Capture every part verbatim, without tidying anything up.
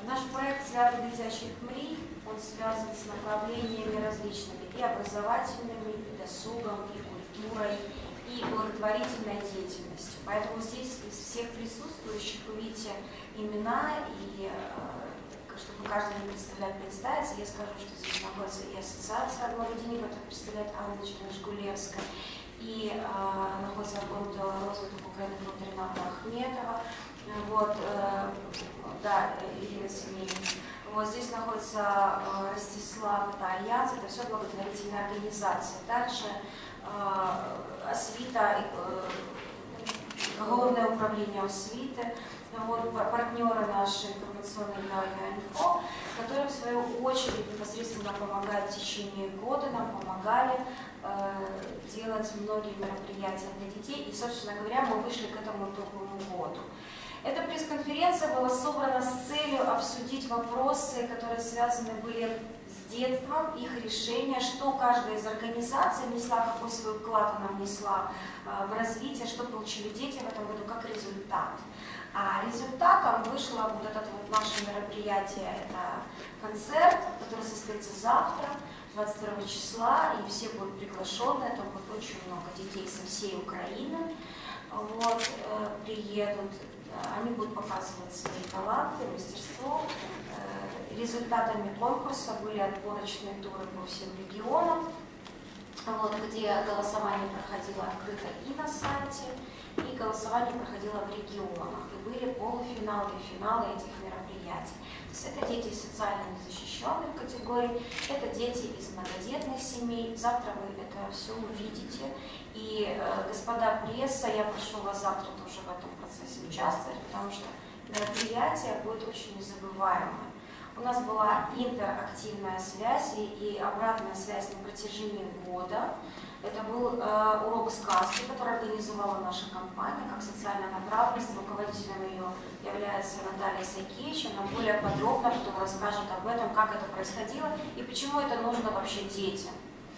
Наш проект «Свято дитячих мрій», он связан с направлениями различными, и образовательными, и досугом, и культурой, и благотворительной деятельностью. Поэтому здесь из всех присутствующих вы видите имена, и чтобы каждый не представлять, представиться, я скажу, что здесь находится и ассоциация «Главы Дни», которую представляет Анна Жгулевская, и э, находится фонд розвитку Украины фонд Рената Ахметова, вот, э, да, Ирина Семенова. Вот здесь находится э, Ростислав, это Альянс, это все благотворительные организации. Также э, Освита, э, Головное управление Освиты, вот, партнеры наши информационные инфо, которые в свою очередь непосредственно помогают в течение года, нам помогали э, делать многие мероприятия для детей, и, собственно говоря, мы вышли к этому итоговому году. Эта пресс-конференция была собрана с целью обсудить вопросы, которые связаны были с детством, их решения, что каждая из организаций внесла, какой свой вклад она внесла э, в развитие, что получили дети в этом году как результат. А результатом вышло вот это вот наше мероприятие, это концерт, который состоится завтра, двадцать второго числа, и все будут приглашены, там будет очень много детей со всей Украины, вот, э, приедут, они будут показывать свои таланты, мастерство. Э, результатами конкурса были отборочные туры по всем регионам, вот, где голосование проходило открыто и на сайте, и голосование проходило в регионах, и были полуфиналы и финалы этих мероприятий. То есть это дети из социально незащищенных категорий, это дети из многодетных семей. Завтра вы это все увидите. И, э, господа пресса, я прошу вас завтра тоже в этом процессе участвовать, потому что мероприятие будет очень незабываемое. У нас была интерактивная связь и, и обратная связь на протяжении года. Это был э, урок сказки, который организовала наша компания, как социальная направленность. Руководителем ее является Наталья Сайкевич. Она более подробно потом расскажет об этом, как это происходило и почему это нужно вообще детям.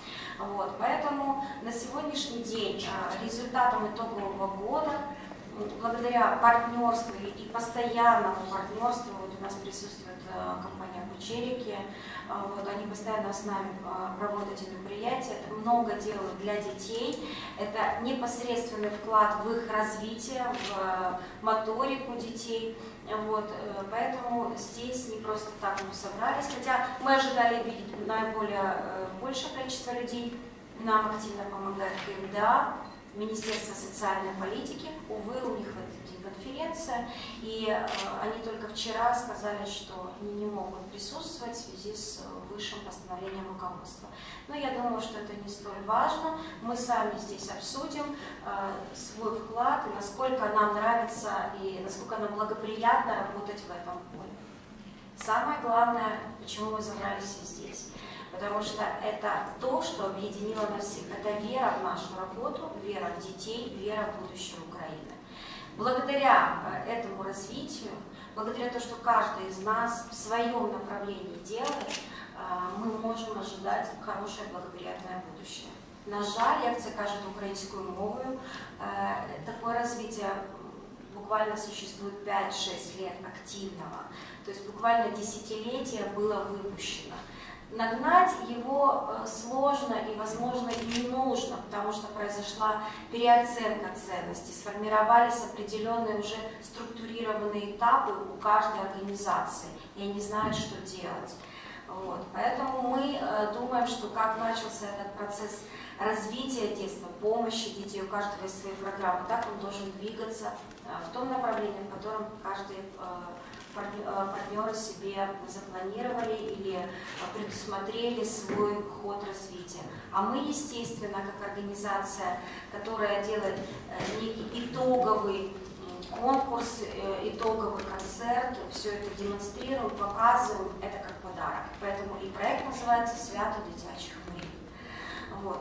Вот, поэтому на сегодняшний день э, результатом итогового года, благодаря партнерству и постоянному партнерству, вот у нас присутствует э, компания Кучерики, э, вот, они постоянно с нами э, проводят эти мероприятия, это много делают для детей, это непосредственный вклад в их развитие, в э, моторику детей, вот, э, поэтому здесь не просто так мы собрались, хотя мы ожидали видеть наиболее э, большее количество людей, нам активно помогает КМДА, Министерство социальной политики, увы, у них в этот день конференция, и э, они только вчера сказали, что они не могут присутствовать в связи с высшим постановлением руководства. Но я думаю, что это не столь важно, мы сами здесь обсудим э, свой вклад, и насколько нам нравится, и насколько нам благоприятно работать в этом поле. Самое главное, почему мы собрались все здесь. Потому что это то, что объединило нас всех. Это вера в нашу работу, вера в детей, вера в будущее Украины. Благодаря этому развитию, благодаря тому, что каждый из нас в своем направлении делает, мы можем ожидать хорошее благоприятное будущее. На жаль, як це кажуть українською мовою, такое развитие буквально существует пять-шесть лет активного. То есть буквально десятилетие было выпущено. Нагнать его сложно и, возможно, и не нужно, потому что произошла переоценка ценностей, сформировались определенные уже структурированные этапы у каждой организации, и они знают, что делать. Вот. Поэтому мы э, думаем, что как начался этот процесс развития детства, помощи детей, у каждого из своих программ, так он должен двигаться э, в том направлении, в котором каждый э, партнеры себе запланировали или предусмотрели свой ход развития. А мы, естественно, как организация, которая делает некий итоговый конкурс, итоговый концерт, все это демонстрируем, показываем, это как подарок. Поэтому и проект называется «Свято дитячих мрій». Вот.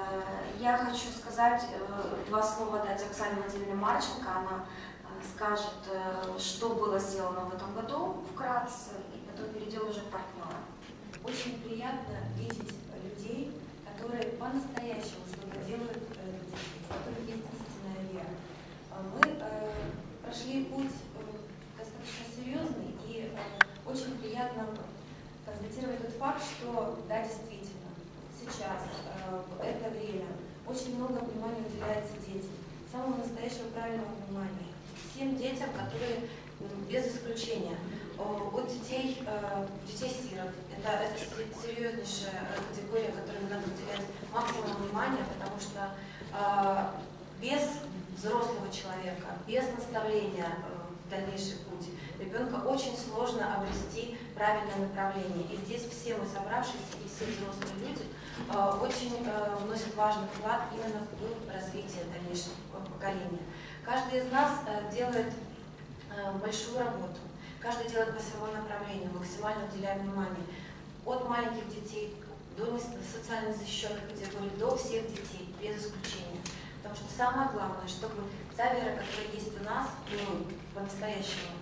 Я хочу сказать, два слова дать Оксане Владимировне Марченко, она скажет, что было сделано в этом году вкратце, и потом перейдем уже к партнерам. Очень приятно видеть людей, которые по-настоящему что-то делают для детей, у которых есть истинная вера. Мы э, прошли путь э, достаточно серьезный и э, очень констатировать тот факт, что, да, действительно, сейчас, в это время, очень много внимания уделяется детям, самого настоящего правильного внимания, всем детям, которые, без исключения, от детей, детей-сирот, это, это серьезнейшая категория, которой надо уделять максимум внимания, потому что без взрослого человека, без наставления в дальнейший путь, ребенка очень сложно обрести правильное направление. И здесь все мы собравшиеся, и все взрослые люди очень вносят важный вклад именно в развитие дальнейшего поколения. Каждый из нас делает большую работу, каждый делает по своему направлению, максимально уделяя внимание. От маленьких детей до социально защищенных категорий, до всех детей, без исключения. Потому что самое главное, чтобы та вера, которая есть у нас, и мы по-настоящему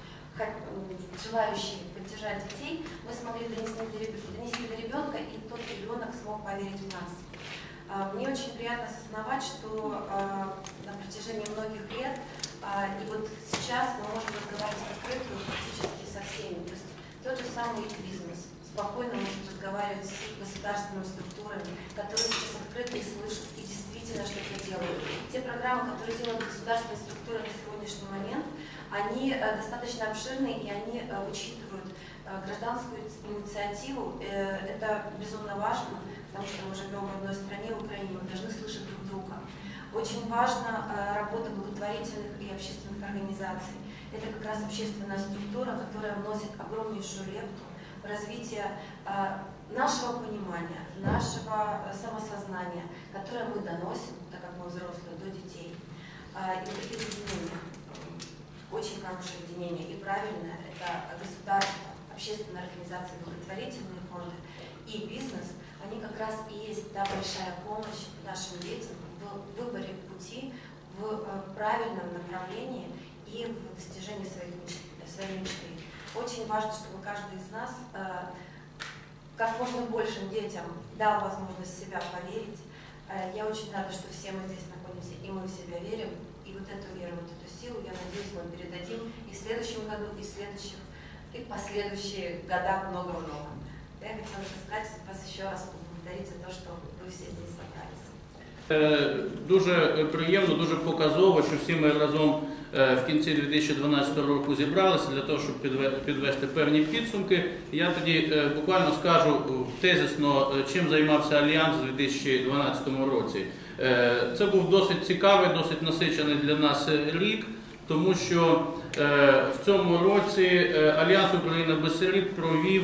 желающие поддержать детей, мы смогли донести до ребенка, и тот ребенок смог поверить в нас. Мне очень приятно осознавать, что на протяжении многих лет, и вот сейчас мы можем разговаривать открыто практически со всеми. То есть тот же самый бизнес спокойно может разговаривать с государственными структурами, которые сейчас открыто и слышат, и действительно что-то делают. Те программы, которые делают государственные структуры на сегодняшний момент, они достаточно обширны, и они учитывают гражданскую инициативу. Это безумно важно, потому что мы живем в одной стране, в Украине, мы должны слышать друг друга. Очень важна работа благотворительных и общественных организаций. Это как раз общественная структура, которая вносит огромнейшую лепту в развитие нашего понимания, нашего самосознания, которое мы доносим, так как мы взрослые, до детей. И вот эти объединения, очень хорошее объединение и правильное, это государство, общественные организации, благотворительные фонды и бизнес, они как раз и есть та большая помощь нашим детям в выборе пути, в правильном направлении и в достижении своих мечт, своей мечты. Очень важно, чтобы каждый из нас э, как можно большим детям дал возможность в себя поверить. Э, я очень рада, что все мы здесь находимся, и мы в себя верим. И вот эту веру, вот эту силу, я надеюсь, мы передадим и в следующем году, и в следующих, и в последующие года много-много. Я хотела сказать вас еще раз поблагодарить за то, что ви всі здесь собрались. Дуже приємно, дуже показово, що всі ми разом в кінці дві тисячі дванадцятого року зібралися для того, щоб підвести певні підсумки. Я тоді буквально скажу тезисно, чим займався Альянс у дві тисячі дванадцятому році. Це був досить цікавий, досить насичений для нас рік, тому що в цьому році Альянс Україна без сиріт провів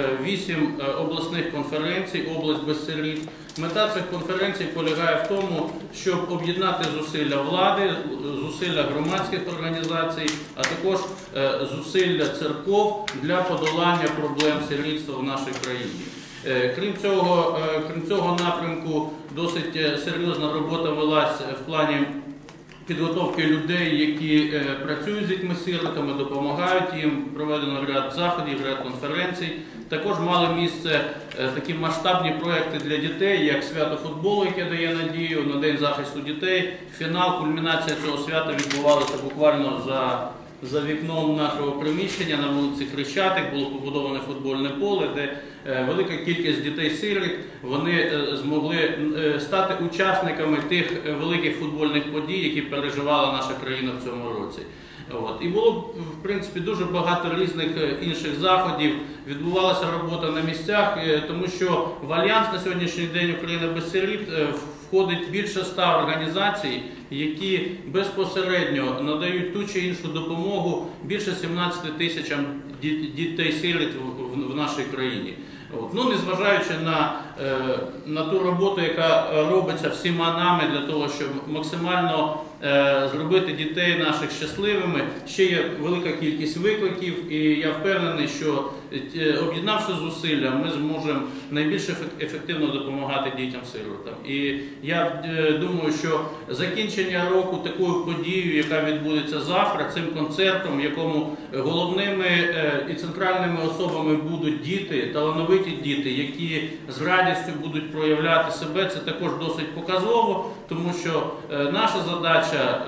вісім обласних конференцій «Область без сиріт». Мета цих конференцій полягає в тому, щоб об'єднати зусилля влади, зусилля громадських організацій, а також зусилля церков для подолання проблем сирітства в нашій країні. Крім цього, крім цього напрямку, досить серйозна робота велась в плані підготовки людей, які працюють з дітьми-сиротами, допомагають їм, проведено ряд заходів, ряд конференцій. Також мали місце такі масштабні проекти для дітей, як свято футболу, яке дає надію на День захисту дітей. Фінал, кульмінація цього свята відбувалася буквально за, за вікном нашого приміщення на вулиці Хрещатик. Було побудоване футбольне поле, де велика кількість дітей-сиріт, вони змогли стати учасниками тих великих футбольних подій, які переживала наша країна в цьому році. От. І було, в принципі, дуже багато різних інших заходів, відбувалася робота на місцях, тому що в Альянс на сьогоднішній день Україна без сиріт входить більше ста організацій, які безпосередньо надають ту чи іншу допомогу більше сімнадцяти тисячам дітей-сиріт в нашій країні. От. Ну, незважаючи на, на ту роботу, яка робиться всіма нами для того, щоб максимально зробити дітей наших щасливими, ще є велика кількість викликів, і я впевнений, що об'єднавши зусилля, ми зможемо найбільш ефективно допомагати дітям-сиротам. І я думаю, що закінчення року такою подією, яка відбудеться завтра, цим концертом, в якому головними і центральними особами будуть діти, талановиті діти, які з радістю будуть проявляти себе, це також досить показово, тому що наша задача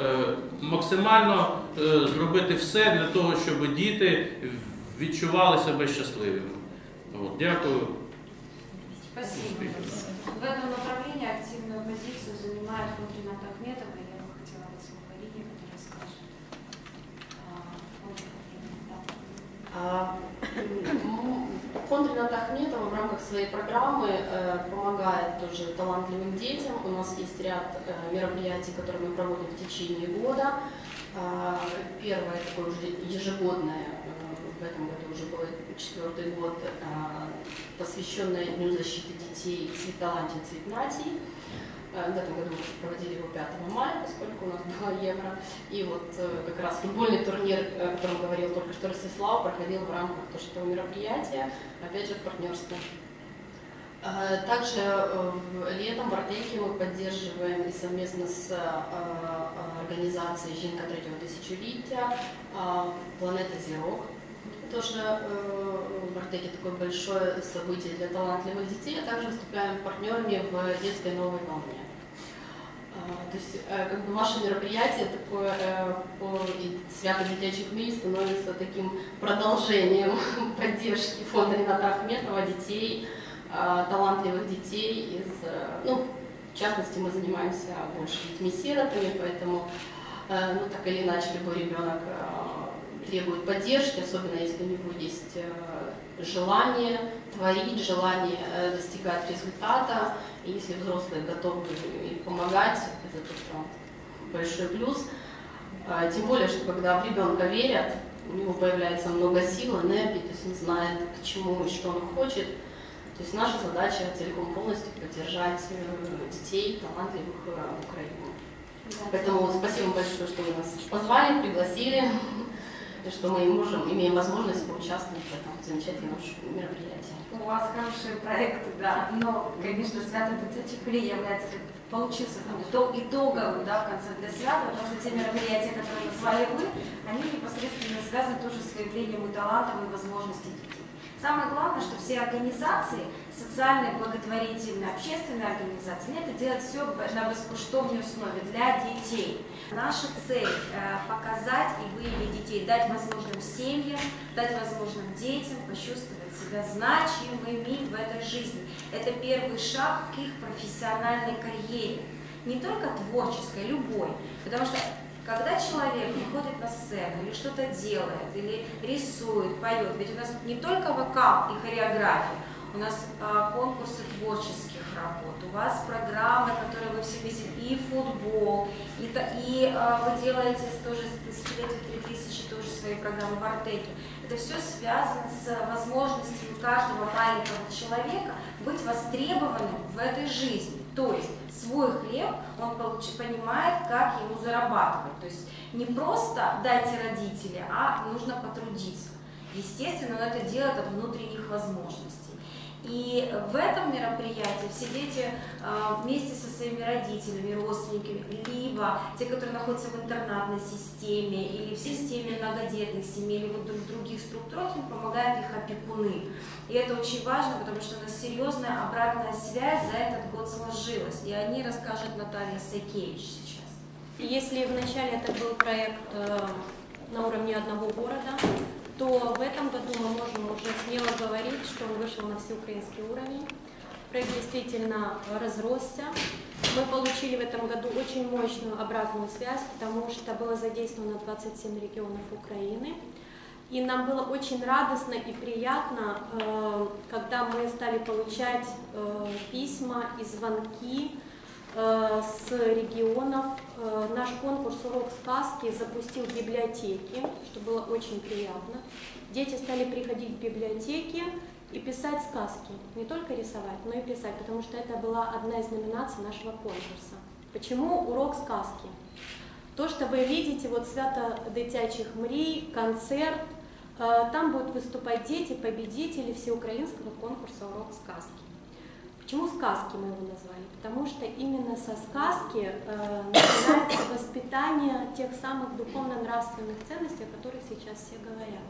максимально зробити все для того, щоб діти відчували себе щасливими. Вот, дякую. Спасибо. В этом направлении активную позицию занимает фонд Рената Ахметова. Я бы хотела дать слово Ирине, которая скажет. Фонд Рената Ахметова в рамках своей программы помогает тоже талантливым детям. У нас есть ряд мероприятий, которые мы проводим в течение года. Первое такое уже ежегодное, в этом году уже был четвертый год, посвященное Дню защиты детей «Цвет таланта, цвет наций». В этом году мы проводили его пятого мая, поскольку у нас была Евро. И вот как раз футбольный турнир, о котором говорил только что Ростислав, проходил в рамках тоже этого мероприятия, опять же в партнерстве. Также летом в Артеке мы поддерживаем и совместно с организацией «Жінка третього тысячелетия» «Планета Зірок». Тоже в Артеке такое большое событие для талантливых детей, а также выступаем партнерами в детской новой волне. То есть как бы ваше мероприятие такое по свято дитячих мрій становится таким продолжением поддержки фонда Рената Ахметова детей, талантливых детей из, ну, в частности, мы занимаемся больше детьми-сиротами, поэтому, ну, так или иначе, любой ребенок требует поддержки, особенно если у него есть желание творить, желание достигать результата, и если взрослые готовы помогать, это тоже большой плюс. Тем более, что когда в ребенка верят, у него появляется много сил, энергии, то есть он знает, к чему и что он хочет. То есть наша задача целиком полностью поддержать детей, талантливых в Украине. Да, поэтому спасибо большое, что вы нас позвали, пригласили, и что мы можем, имеем возможность поучаствовать в этом замечательном мероприятии. У вас хорошие проекты, да, но, конечно, свято дитячих мрій является, получился итоговым, да, в конце для свята, потому что те мероприятия, которые назвали вы, они непосредственно связаны тоже с выявлением и талантов, и возможностей детей. Самое главное, что все организации, социальные, благотворительные, общественные организации, они это делают все на бескоштовной основе для детей. Наша цель э, показать и выявить детей, дать возможным семьям, дать возможным детям почувствовать себя значимыми в этой жизни. Это первый шаг к их профессиональной карьере, не только творческой, любой, потому что когда человек выходит на сцену или что-то делает, или рисует, поет, ведь у нас не только вокал и хореография, у нас а, конкурсы творческих работ, у вас программы, которые вы все видите, и футбол, и, и а, вы делаете тоже с тысячелетия три тысячи тоже свои программы в Артеке. Это все связано с возможностью каждого маленького человека быть востребованным в этой жизни. То есть свой хлеб он получ, понимает, как ему зарабатывать. То есть не просто дайте родители, а нужно потрудиться. Естественно, он это делает от внутренних возможностей. И в этом мероприятии все дети э, вместе со своими родителями, родственниками, либо те, которые находятся в интернатной системе, или в системе многодетных семей, или вот в других структурах, им помогают их опекуны. И это очень важно, потому что у нас серьезная обратная связь за этот год сложилась. И о ней расскажет Наталья Сайкевич сейчас. Если вначале это был проект э, на уровне одного города, то в этом году мы можем уже смело говорить, что он вышел на всеукраинский уровень. Проект действительно разросся. Мы получили в этом году очень мощную обратную связь, потому что было задействовано двадцать семь регионов Украины. И нам было очень радостно и приятно, когда мы стали получать письма и звонки с регионов. Наш конкурс «Урок сказки» запустил в библиотеке, что было очень приятно. Дети стали приходить в библиотеки и писать сказки. Не только рисовать, но и писать, потому что это была одна из номинаций нашего конкурса. Почему «Урок сказки»? То, что вы видите, вот «Свято дитячих мрій», концерт, там будут выступать дети, победители всеукраинского конкурса «Урок сказки». Почему сказки мы его назвали? Потому что именно со сказки э, начинается воспитание тех самых духовно-нравственных ценностей, о которых сейчас все говорят.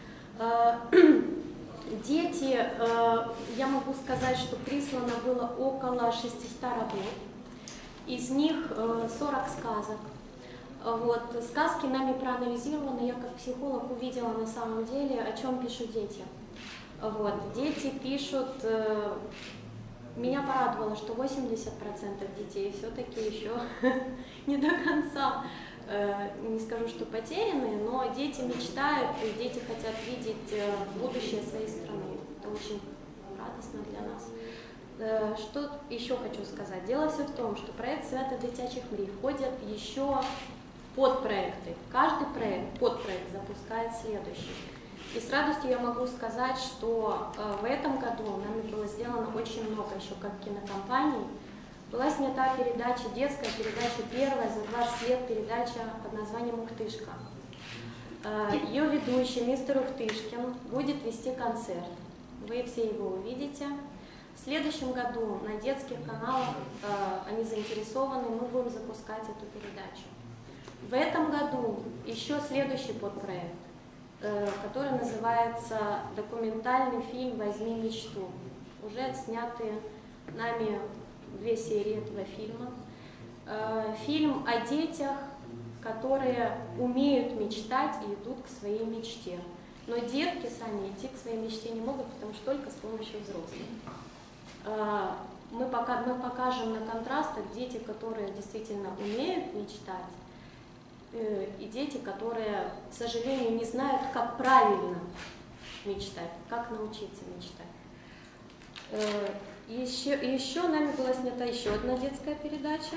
Э, дети, э, я могу сказать, что прислано было около шестисот работ, из них э, сорок сказок. Вот, сказки нами проанализированы, я как психолог увидела на самом деле, о чем пишут дети. Вот. Дети пишут, э, меня порадовало, что восемьдесят процентов детей все-таки еще не до конца, э, не скажу, что потерянные, но дети мечтают, и дети хотят видеть э, будущее своей страны. Это очень радостно для нас. Э, что еще хочу сказать? Дело все в том, что проект «Свято дитячих мрій» входят еще подпроекты. Каждый проект, подпроект запускает следующий. И с радостью я могу сказать, что э, в этом году нами было сделано очень много, еще как кинокомпаний. Была снята передача, детская передача, первая за двадцать лет передача под названием «Ухтышка». Э, ее ведущий, мистер Ухтышкин, будет вести концерт. Вы все его увидите. В следующем году на детских каналах э, они заинтересованы, мы будем запускать эту передачу. В этом году еще следующий подпроект, который называется «Документальный фильм «Возьми мечту». Уже отсняты нами две серии этого фильма. Фильм о детях, которые умеют мечтать и идут к своей мечте. Но детки сами идти к своей мечте не могут, потому что только с помощью взрослых. Мы, пока, мы покажем на контрастах дети, которые действительно умеют мечтать, и дети, которые, к сожалению, не знают, как правильно мечтать, как научиться мечтать. Еще, еще нами была снята еще одна детская передача.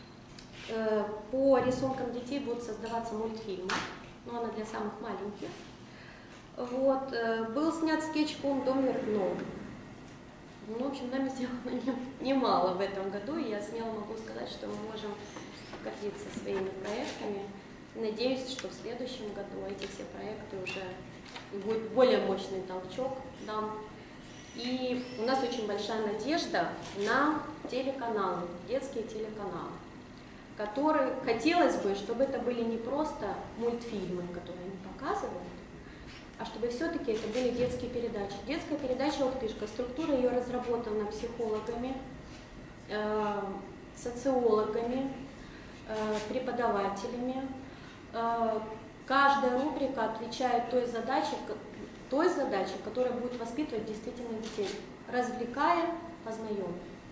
По рисункам детей будут создаваться мультфильмы, но она для самых маленьких. Вот. Был снят скетч-фильм «Дом Миртнов». Ну, в общем, нами сделано немало в этом году, и я смело могу сказать, что мы можем гордиться своими проектами. Надеюсь, что в следующем году эти все проекты уже будет более мощный толчок дам. И у нас очень большая надежда на телеканалы, детские телеканалы, которые хотелось бы, чтобы это были не просто мультфильмы, которые они показывают, а чтобы все-таки это были детские передачи. Детская передача «Ухтышка», структура ее разработана психологами, э, социологами, э, преподавателями. Э, каждая рубрика отвечает той задаче, той задаче, которая будет воспитывать действительно детей, развлекая, познаем.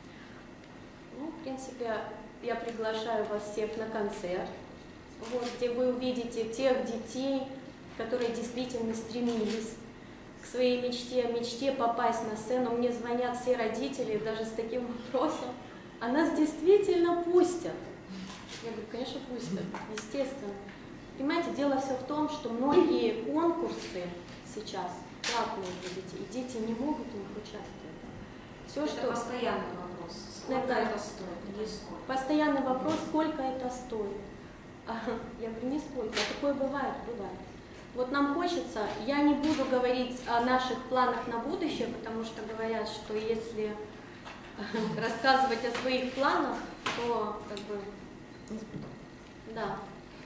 Ну, в принципе, я приглашаю вас всех на концерт, вот, где вы увидите тех детей, которые действительно стремились к своей мечте, мечте попасть на сцену. Мне звонят все родители даже с таким вопросом: а нас действительно пустят? Я говорю, конечно, пустят, естественно. Понимаете, дело все в том, что многие конкурсы сейчас платные для детей, и дети не могут в них участвовать. Все, это что... постоянный вопрос. Сколько да, это стоит? Или сколько? Постоянный вопрос, сколько это стоит. Я говорю, не сколько, а такое бывает, бывает. Вот нам хочется, я не буду говорить о наших планах на будущее, потому что говорят, что если рассказывать о своих планах, то как бы, да,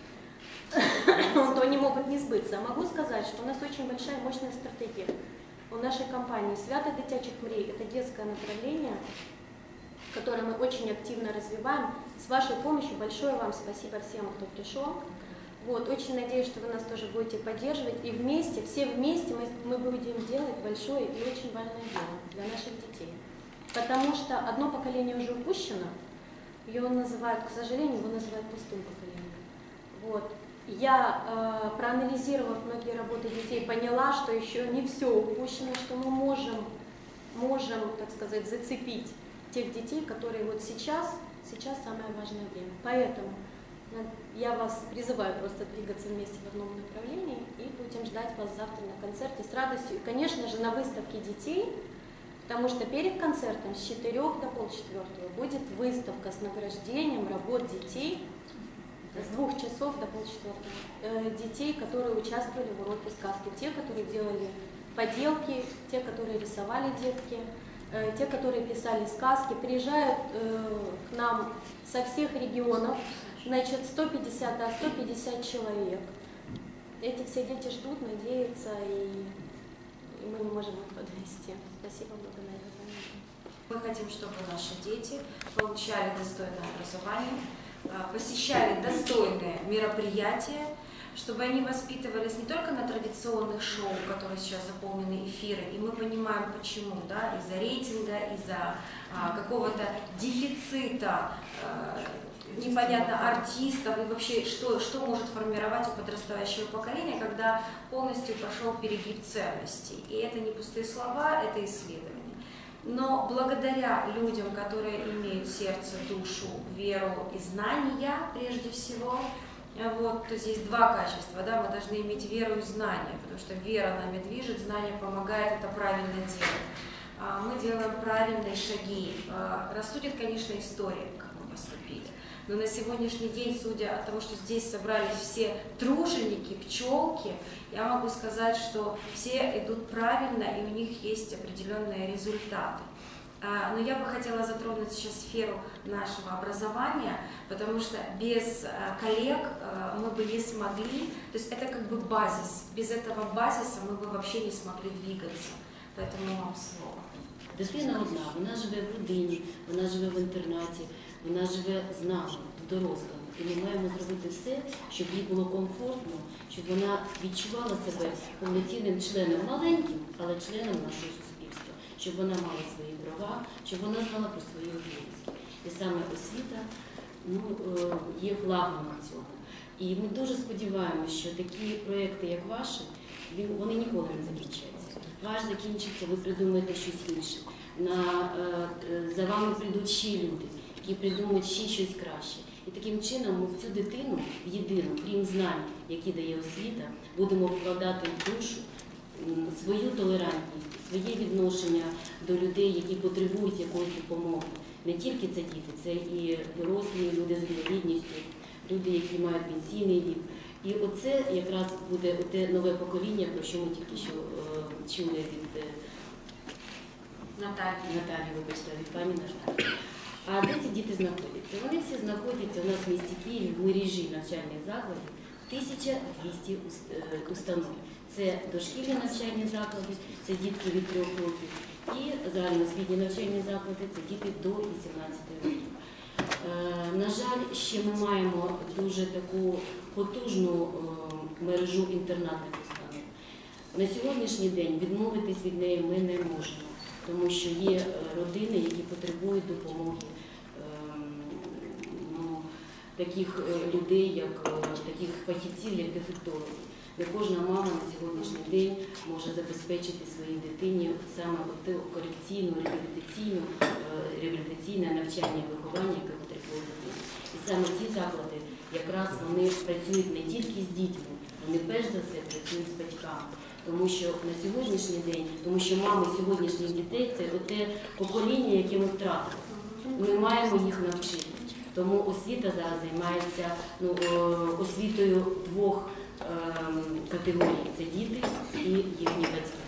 то они могут не сбыться. Могу сказать, что у нас очень большая мощная стратегия. У нашей компании «Свято дитячих мрій» — это детское направление, которое мы очень активно развиваем. С вашей помощью большое вам спасибо всем, кто пришел. Вот, очень надеюсь, что вы нас тоже будете поддерживать. И вместе, все вместе мы, мы будем делать большое и очень важное дело для наших детей. Потому что одно поколение уже упущено, ее называют, к сожалению, его называют пустым поколением. Вот. Я, э, проанализировав многие работы детей, поняла, что еще не все упущено, что мы можем, можем, так сказать, зацепить тех детей, которые вот сейчас, сейчас самое важное время. Поэтому я вас призываю просто двигаться вместе в одном направлении, и будем ждать вас завтра на концерте с радостью. И, конечно же, на выставке детей, потому что перед концертом с четырех до полчетвертого будет выставка с награждением работ детей с двух часов до полчетвертого. Э, детей, которые участвовали в уроке сказки, те, которые делали поделки, те, которые рисовали детки, э, те, которые писали сказки, приезжают э, к нам со всех регионов. Значит, сто пятьдесят, да, сто пятьдесят человек. Эти все дети ждут, надеются, и, и мы не можем их подвести. Спасибо, благодарю за внимание. Мы хотим, чтобы наши дети получали достойное образование, посещали достойные мероприятия, чтобы они воспитывались не только на традиционных шоу, которые сейчас заполнены эфиры, и мы понимаем почему, да, из-за рейтинга, из-за а, какого-то дефицита а, непонятно артистов и вообще что, что может формировать у подрастающего поколения, когда полностью пошел перегиб ценностей. И это не пустые слова, это исследования. Но благодаря людям, которые имеют сердце, душу, веру и знания, прежде всего, вот, то здесь два качества, да, мы должны иметь веру и знания, потому что вера нами движет, знание помогает это правильно делать. Мы делаем правильные шаги. Рассудит, конечно, история, как мы поступили. Но на сегодняшний день, судя от того, что здесь собрались все труженики, пчелки, я могу сказать, что все идут правильно, и у них есть определенные результаты. Но я бы хотела затронуть сейчас сферу нашего образования, потому что без коллег мы бы не смогли, то есть это как бы базис, без этого базиса мы бы вообще не смогли двигаться. Поэтому вам слово. Дитина одна, вона живе в родині, вона живе в інтернаті, вона живе з нами, з дорослими. І ми маємо зробити все, щоб їй було комфортно, щоб вона відчувала себе повноцінним членом, маленьким, але членом нашого суспільства, щоб вона мала свої права, щоб вона знала про свої обов'язки. І саме освіта ну, є флагманом цього. І ми дуже сподіваємося, що такі проєкти, як ваші, вони ніколи не закінчаться. Ваш закінчиться, ви придумаєте щось інше. На, за вами прийдуть ще люди, які придумають ще щось краще. І таким чином ми в цю дитину, в єдину, крім знань, які дає освіта, будемо вкладати в душу свою толерантність, своє відношення до людей, які потребують якоїсь допомоги. Не тільки це діти, це і дорослі, люди з інвалідністю, люди, які мають пенсійний вік. І оце якраз буде те нове покоління, про що ми тільки що е, чули від е, Наталі. Наталі, вибачте, від пані Наталі. А де ці діти знаходяться? Вони всі знаходяться у нас в місті Києві в мережі навчальних закладів тисяча двісті установ. Це дошкільні навчальні заклади, це дітки від трьох років, і загальноосвітні навчальні заклади, це діти до вісімнадцяти років. На жаль, ще ми маємо дуже таку потужну мережу інтернатних установ. На сьогоднішній день відмовитись від неї ми не можемо, тому що є родини, які потребують допомоги ну, таких людей, як таких фахівців, як дефектологи. Не кожна мама на сьогоднішній день може забезпечити своїй дитині саме корекційну, реабілітаційну, реабілітаційне навчання і виховання, яке потребує дитина. І саме ці заклади, якраз вони працюють не тільки з дітьми, вони перш за все працюють з батьками. Тому що на сьогоднішній день, тому що мами сьогоднішніх дітей – це те покоління, яке ми втратили. Ми маємо їх навчити. Тому освіта зараз займається ну, освітою двох категорій – це діти і їхні батьки.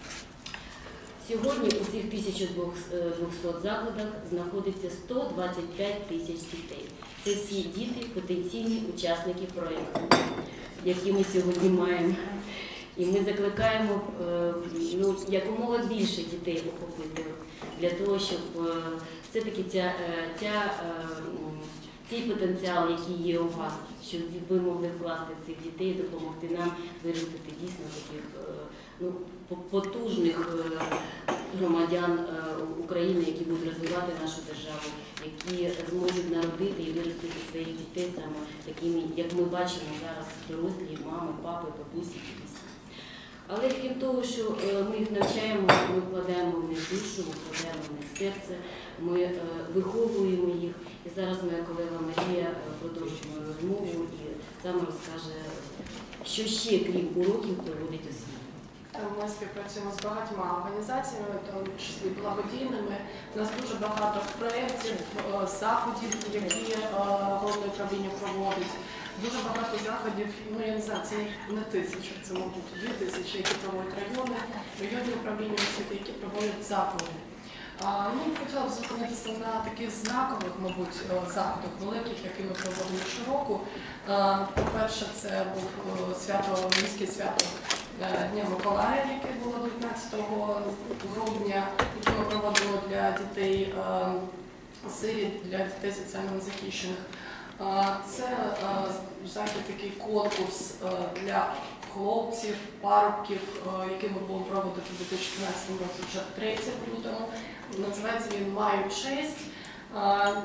Сьогодні у цих тисяча двохсот закладах знаходиться сто двадцять п'ять тисяч дітей. Це всі діти, потенційні учасники проєкту, які ми сьогодні маємо. І ми закликаємо ну, якомога більше дітей охопити для того, щоб все-таки ця, ця, цей потенціал, який є у вас, щоб ви могли вкласти в цих дітей, допомогти нам виростити дійсно таких ну, потужних громадян України, які будуть розвивати нашу державу, які зможуть народити і виростити своїх дітей саме такими, як ми бачимо зараз, дорослі, мами, папи, бабусі, дідусі. Але крім того, що ми їх навчаємо, ми вкладаємо в них душу, ми вкладаємо в них серце, ми виховуємо їх. І зараз моя колега Марія продовжить мою розмову і саме розкаже, що ще, крім уроків, проводить освіта. Ми співпрацюємо з багатьма організаціями, в тому числі благодійними. У нас дуже багато проєктів, заходів, які головне управління проводить. Дуже багато заходів, ну я не знаю, це не тисяча, це мабуть дві тисячі, які проводять райони, районні управління освіти, які проводять заклади. Ну, хотіла б зупинитися на таких знакових, мабуть, заходах великих, які ми проводимо щороку. По-перше, це був свято, міське свято Дня Миколая, яке було дев'ятнадцятого грудня, яке ми проводимо для дітей сиріт, для дітей соціально незахищених. Це захід, такий конкурс е, для хлопців, парубків, е, який ми будемо проводити у дві тисячі чотирнадцятому році вже втретє в лютому. Називається він «Маю честь». Е,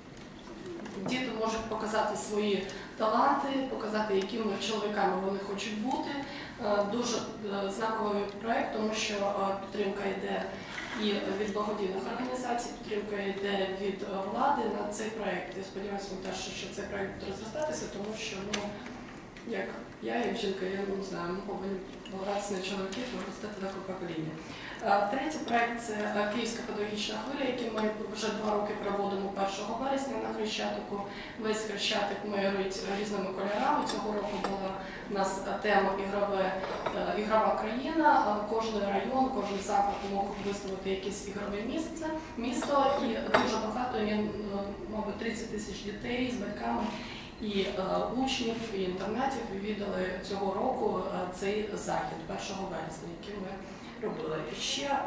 Діти можуть показати свої таланти, показати, якими чоловіками вони хочуть бути. Е, Дуже е, знаковий проєкт, тому що е, підтримка йде і від благодійних організацій, підтримка йде від е, влади на цей проєкт. Я сподіваюся, теж, що цей проєкт буде розростатися, тому що, ну, як я, як жінка, я не знаю, ми повинні полагатися на чоловіків і ростити таке покоління. Третій проєкт – це Київська педагогічна хвиля, який ми вже два роки проводимо першого вересня на Хрещатику. Весь Хрещатик мирить різними кольорами. Цього року була у нас тема «Ігрове, ігрова країна». Кожен район, кожен заклад мог виставити якесь ігрове місце, місто, і дуже багато, мабуть, тридцять тисяч дітей з батьками і е, учнів, і інтернатів відвідали цього року е, цей захід першого вересня, який ми робили. І ще е,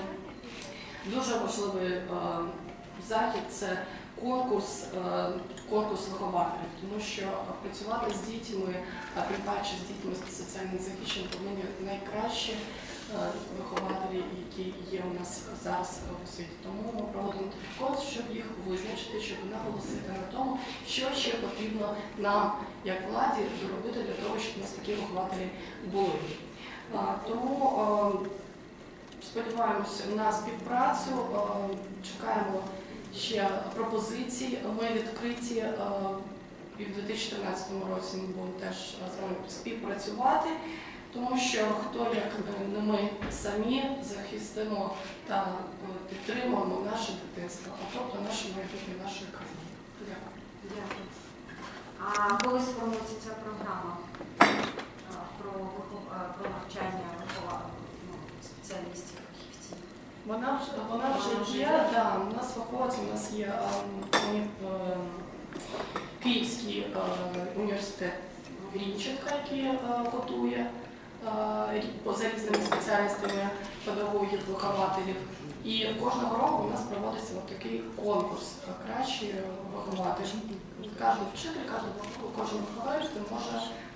дуже важливий е, захід – це конкурс, е, конкурс вихователів, тому що працювати з дітьми, а тим паче з дітьми соціально захищені, повинні найкращі е, вихователі, які є у нас зараз у світі. Тому ми проводимо такий конкурс, щоб їх визначити, щоб наголосити на тому, що ще потрібно нам, як владі, зробити для того, щоб у нас такі вихователі були. А, тому е, сподіваємося на співпрацю, е, чекаємо ще пропозицій. Ми відкриті е, і в дві тисячі чотирнадцятому році ми будемо теж з вами співпрацювати, тому що хто, як не ми самі, захистимо та підтримуємо наше дитинство, а тобто наше майбутнє нашої країни. Дякую. Дякую. А коли сформується ця програма про, про навчання ну, спеціалістів, фахівців? Вона вже, вона вже є, да, у нас в Охоці, у нас є а, а, Київський а, університет Грінченка, який а, готує а, за різними спеціальностями педагогів, вихователів. І кожного року у нас проводиться от такий конкурс «Кращий вихователь». Кожен вчитель, кожен вихователь може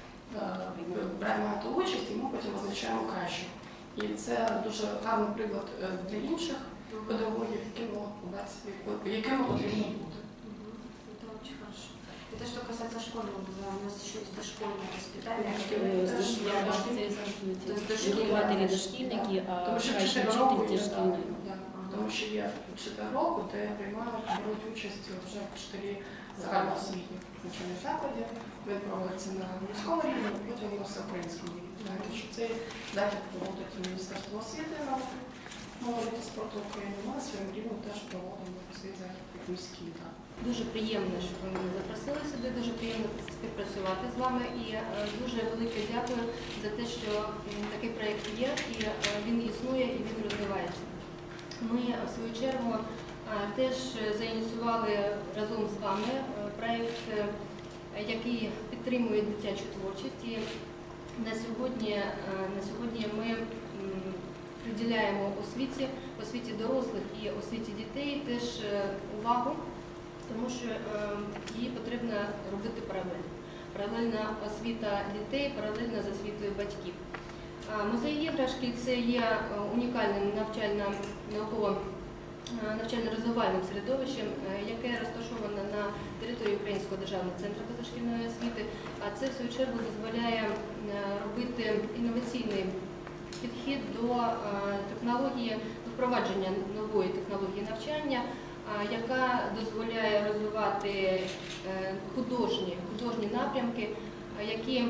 приймати участь, і ми потім визначаємо кращого. І це дуже гарний приклад для інших педагогів, якими потрібно бути. Это очень хорошо. Это что касается школьного, у нас еще есть дошкольное воспитание. То есть дошкільники, дошкільники, а кращі вчителі шкільні. Тому що є вчитель року, де приймають, беруть участь вже вчителі загальноосвітніх навчальних закладів. Він проводиться на міському рівні, потім на всеукраїнському рівні. Знаєте, що цей захід проводить Міністерство освіти на молоді спорту України. Ми на своєму рівні теж проводимо цей захід як міський. Дуже приємно, що ви мене запросили сюди, дуже приємно співпрацювати з вами і дуже велике дякую за те, що такий проєкт є, і він існує, і він розвивається. Ми, в свою чергу, теж заініціювали разом з вами проєкт, який підтримує дитячу творчість. І на сьогодні, на сьогодні ми приділяємо освіті, освіті дорослих і освіті дітей теж увагу, тому що її потрібно робити паралельно. Паралельна освіта дітей, паралельно з освітою батьків. Музей іграшки – це є унікальним навчально-науковим навчально-розвивальним середовищем, яке розташоване на території Українського державного центру позашкільної освіти, а це, в свою чергу, дозволяє робити інноваційний підхід до технології, до впровадження нової технології навчання, яка дозволяє розвивати художні, художні напрямки, які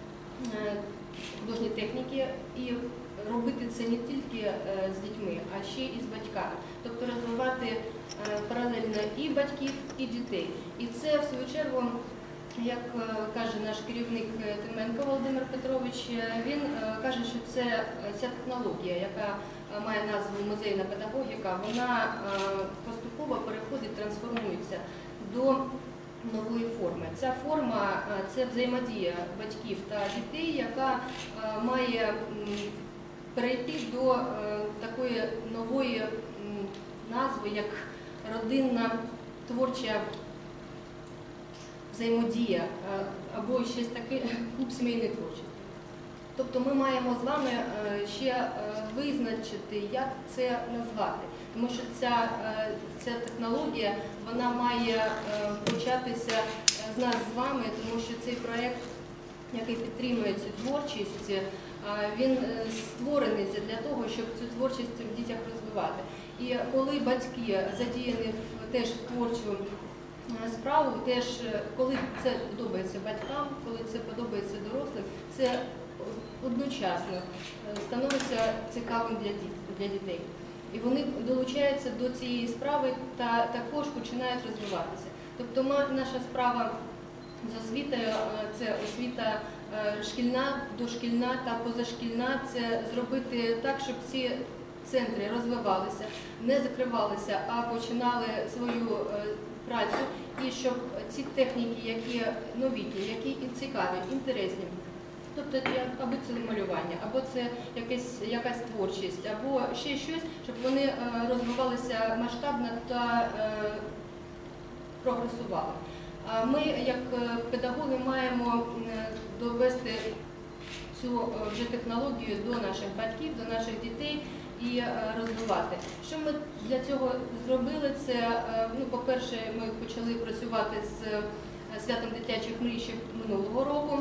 художні техніки, і робити це не тільки з дітьми, а ще і з батьками. Тобто розвивати паралельно і батьків, і дітей. І це, в свою чергу, як каже наш керівник Тименко Володимир Петрович, він каже, що це ця технологія, яка має назву музейна педагогіка, вона поступово переходить, трансформується до нової форми. Ця форма – це взаємодія батьків та дітей, яка має перейти до такої нової назви, як родинна творча взаємодія або щось таке, клуб сімейної творчості. Тобто ми маємо з вами ще визначити, як це назвати, тому що ця, ця технологія, вона має початися з нас з вами, тому що цей проєкт, який підтримує цю творчість, він створений для того, щоб цю творчість в дітях розвивати. І коли батьки задіяні теж в творчу справу, теж коли це подобається батькам, коли це подобається дорослим, це одночасно становиться цікавим для, діт, для дітей. І вони долучаються до цієї справи та також починають розвиватися. Тобто наша справа з освітою – це освіта шкільна, дошкільна та позашкільна, це зробити так, щоб ці центри розвивалися, не закривалися, а починали свою працю, і щоб ці техніки, які новітні, які цікаві, інтересні, тобто або це малювання, або це якась, якась творчість, або ще щось, щоб вони розвивалися масштабно та прогресували. Ми, як педагоги, маємо довести цю вже технологію до наших батьків, до наших дітей і розвивати. Що ми для цього зробили? Це, ну, по-перше, ми почали працювати з святом дитячих мрій ще минулого року.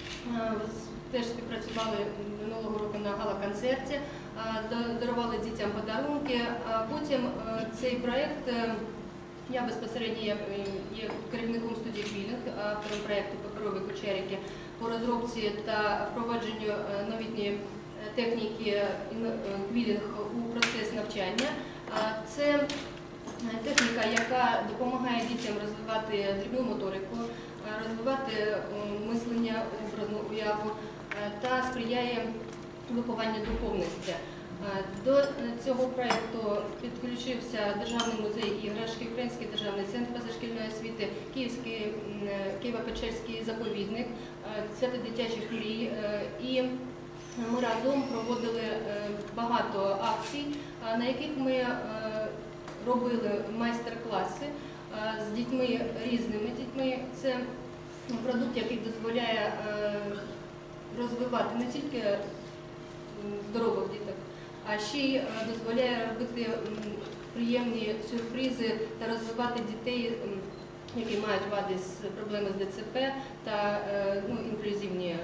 Теж співпрацювали минулого року на гала-концерті, дарували дітям подарунки. Потім цей проєкт, я безпосередньо є керівником студії «Квілінг», автором проєкту «Паперові кучерики» по розробці та впровадженню новітньої техніки квілінг у процес навчання. Це техніка, яка допомагає дітям розвивати дрібну моторику, розвивати мислення, образну уяву та сприяє вихованню духовності. До цього проєкту підключився Державний музей іграшки, Український державний центр позашкільної освіти, Київський, Києво-Печерський заповідник, свято дитячих мрій. І ми разом проводили багато акцій, на яких ми робили майстер-класи з дітьми, різними дітьми. Це продукт, який дозволяє розвивати не тільки здорових діток, а ще й дозволяє робити приємні сюрпризи та розвивати дітей, які мають вади з проблеми з ДЦП та ну, інклюзивні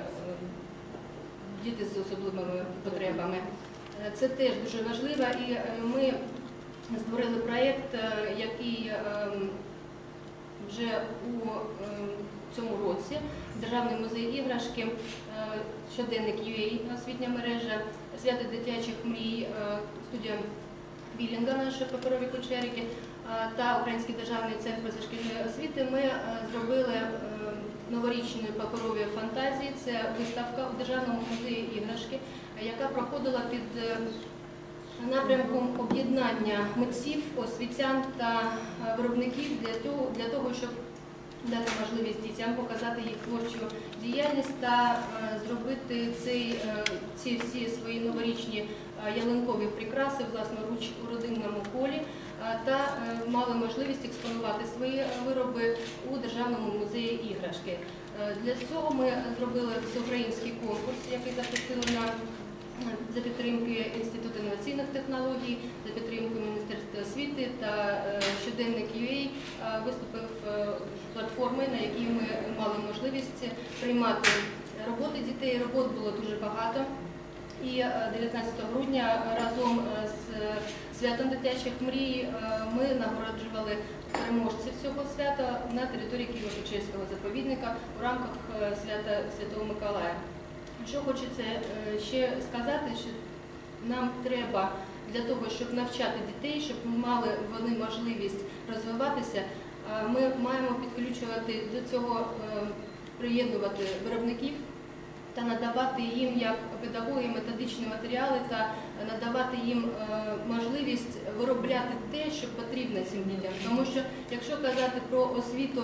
діти з особливими потребами. Це теж дуже важливо, і ми створили проєкт, який вже у цьому році Державний музей іграшки, щоденник ю ей, освітня мережа, свято дитячих мрій, студія «Квілінга», наші паперові кучерики та Український державний центр позашкільної освіти. Ми зробили новорічні паперові фантазії. Це виставка у Державному музеї іграшки, яка проходила під напрямком об'єднання митців, освітян та виробників для того, для того, щоб дати можливість дітям показати їх творчу діяльність та зробити цей, ці всі свої новорічні ялинкові прикраси власноруч у родинному колі та мали можливість експонувати свої вироби у Державному музеї іграшки. Для цього ми зробили всеукраїнський конкурс, який запустили на за підтримки Інституту інноваційних технологій, за підтримки Міністерства освіти та щоденник ю ей виступив платформою, на якій ми мали можливість приймати роботи дітей. Робот було дуже багато. І дев'ятнадцятого грудня разом з святом дитячих мрій ми нагороджували переможців цього свята на території Києво-Печерського заповідника у рамках свята Святого Миколая. Що хочеться ще сказати, що нам треба для того, щоб навчати дітей, щоб мали вони можливість розвиватися, ми маємо підключувати до цього, приєднувати виробників та надавати їм як педагоги методичні матеріали та надавати їм можливість виробляти те, що потрібно цим дітям. Тому що, якщо казати про освіту,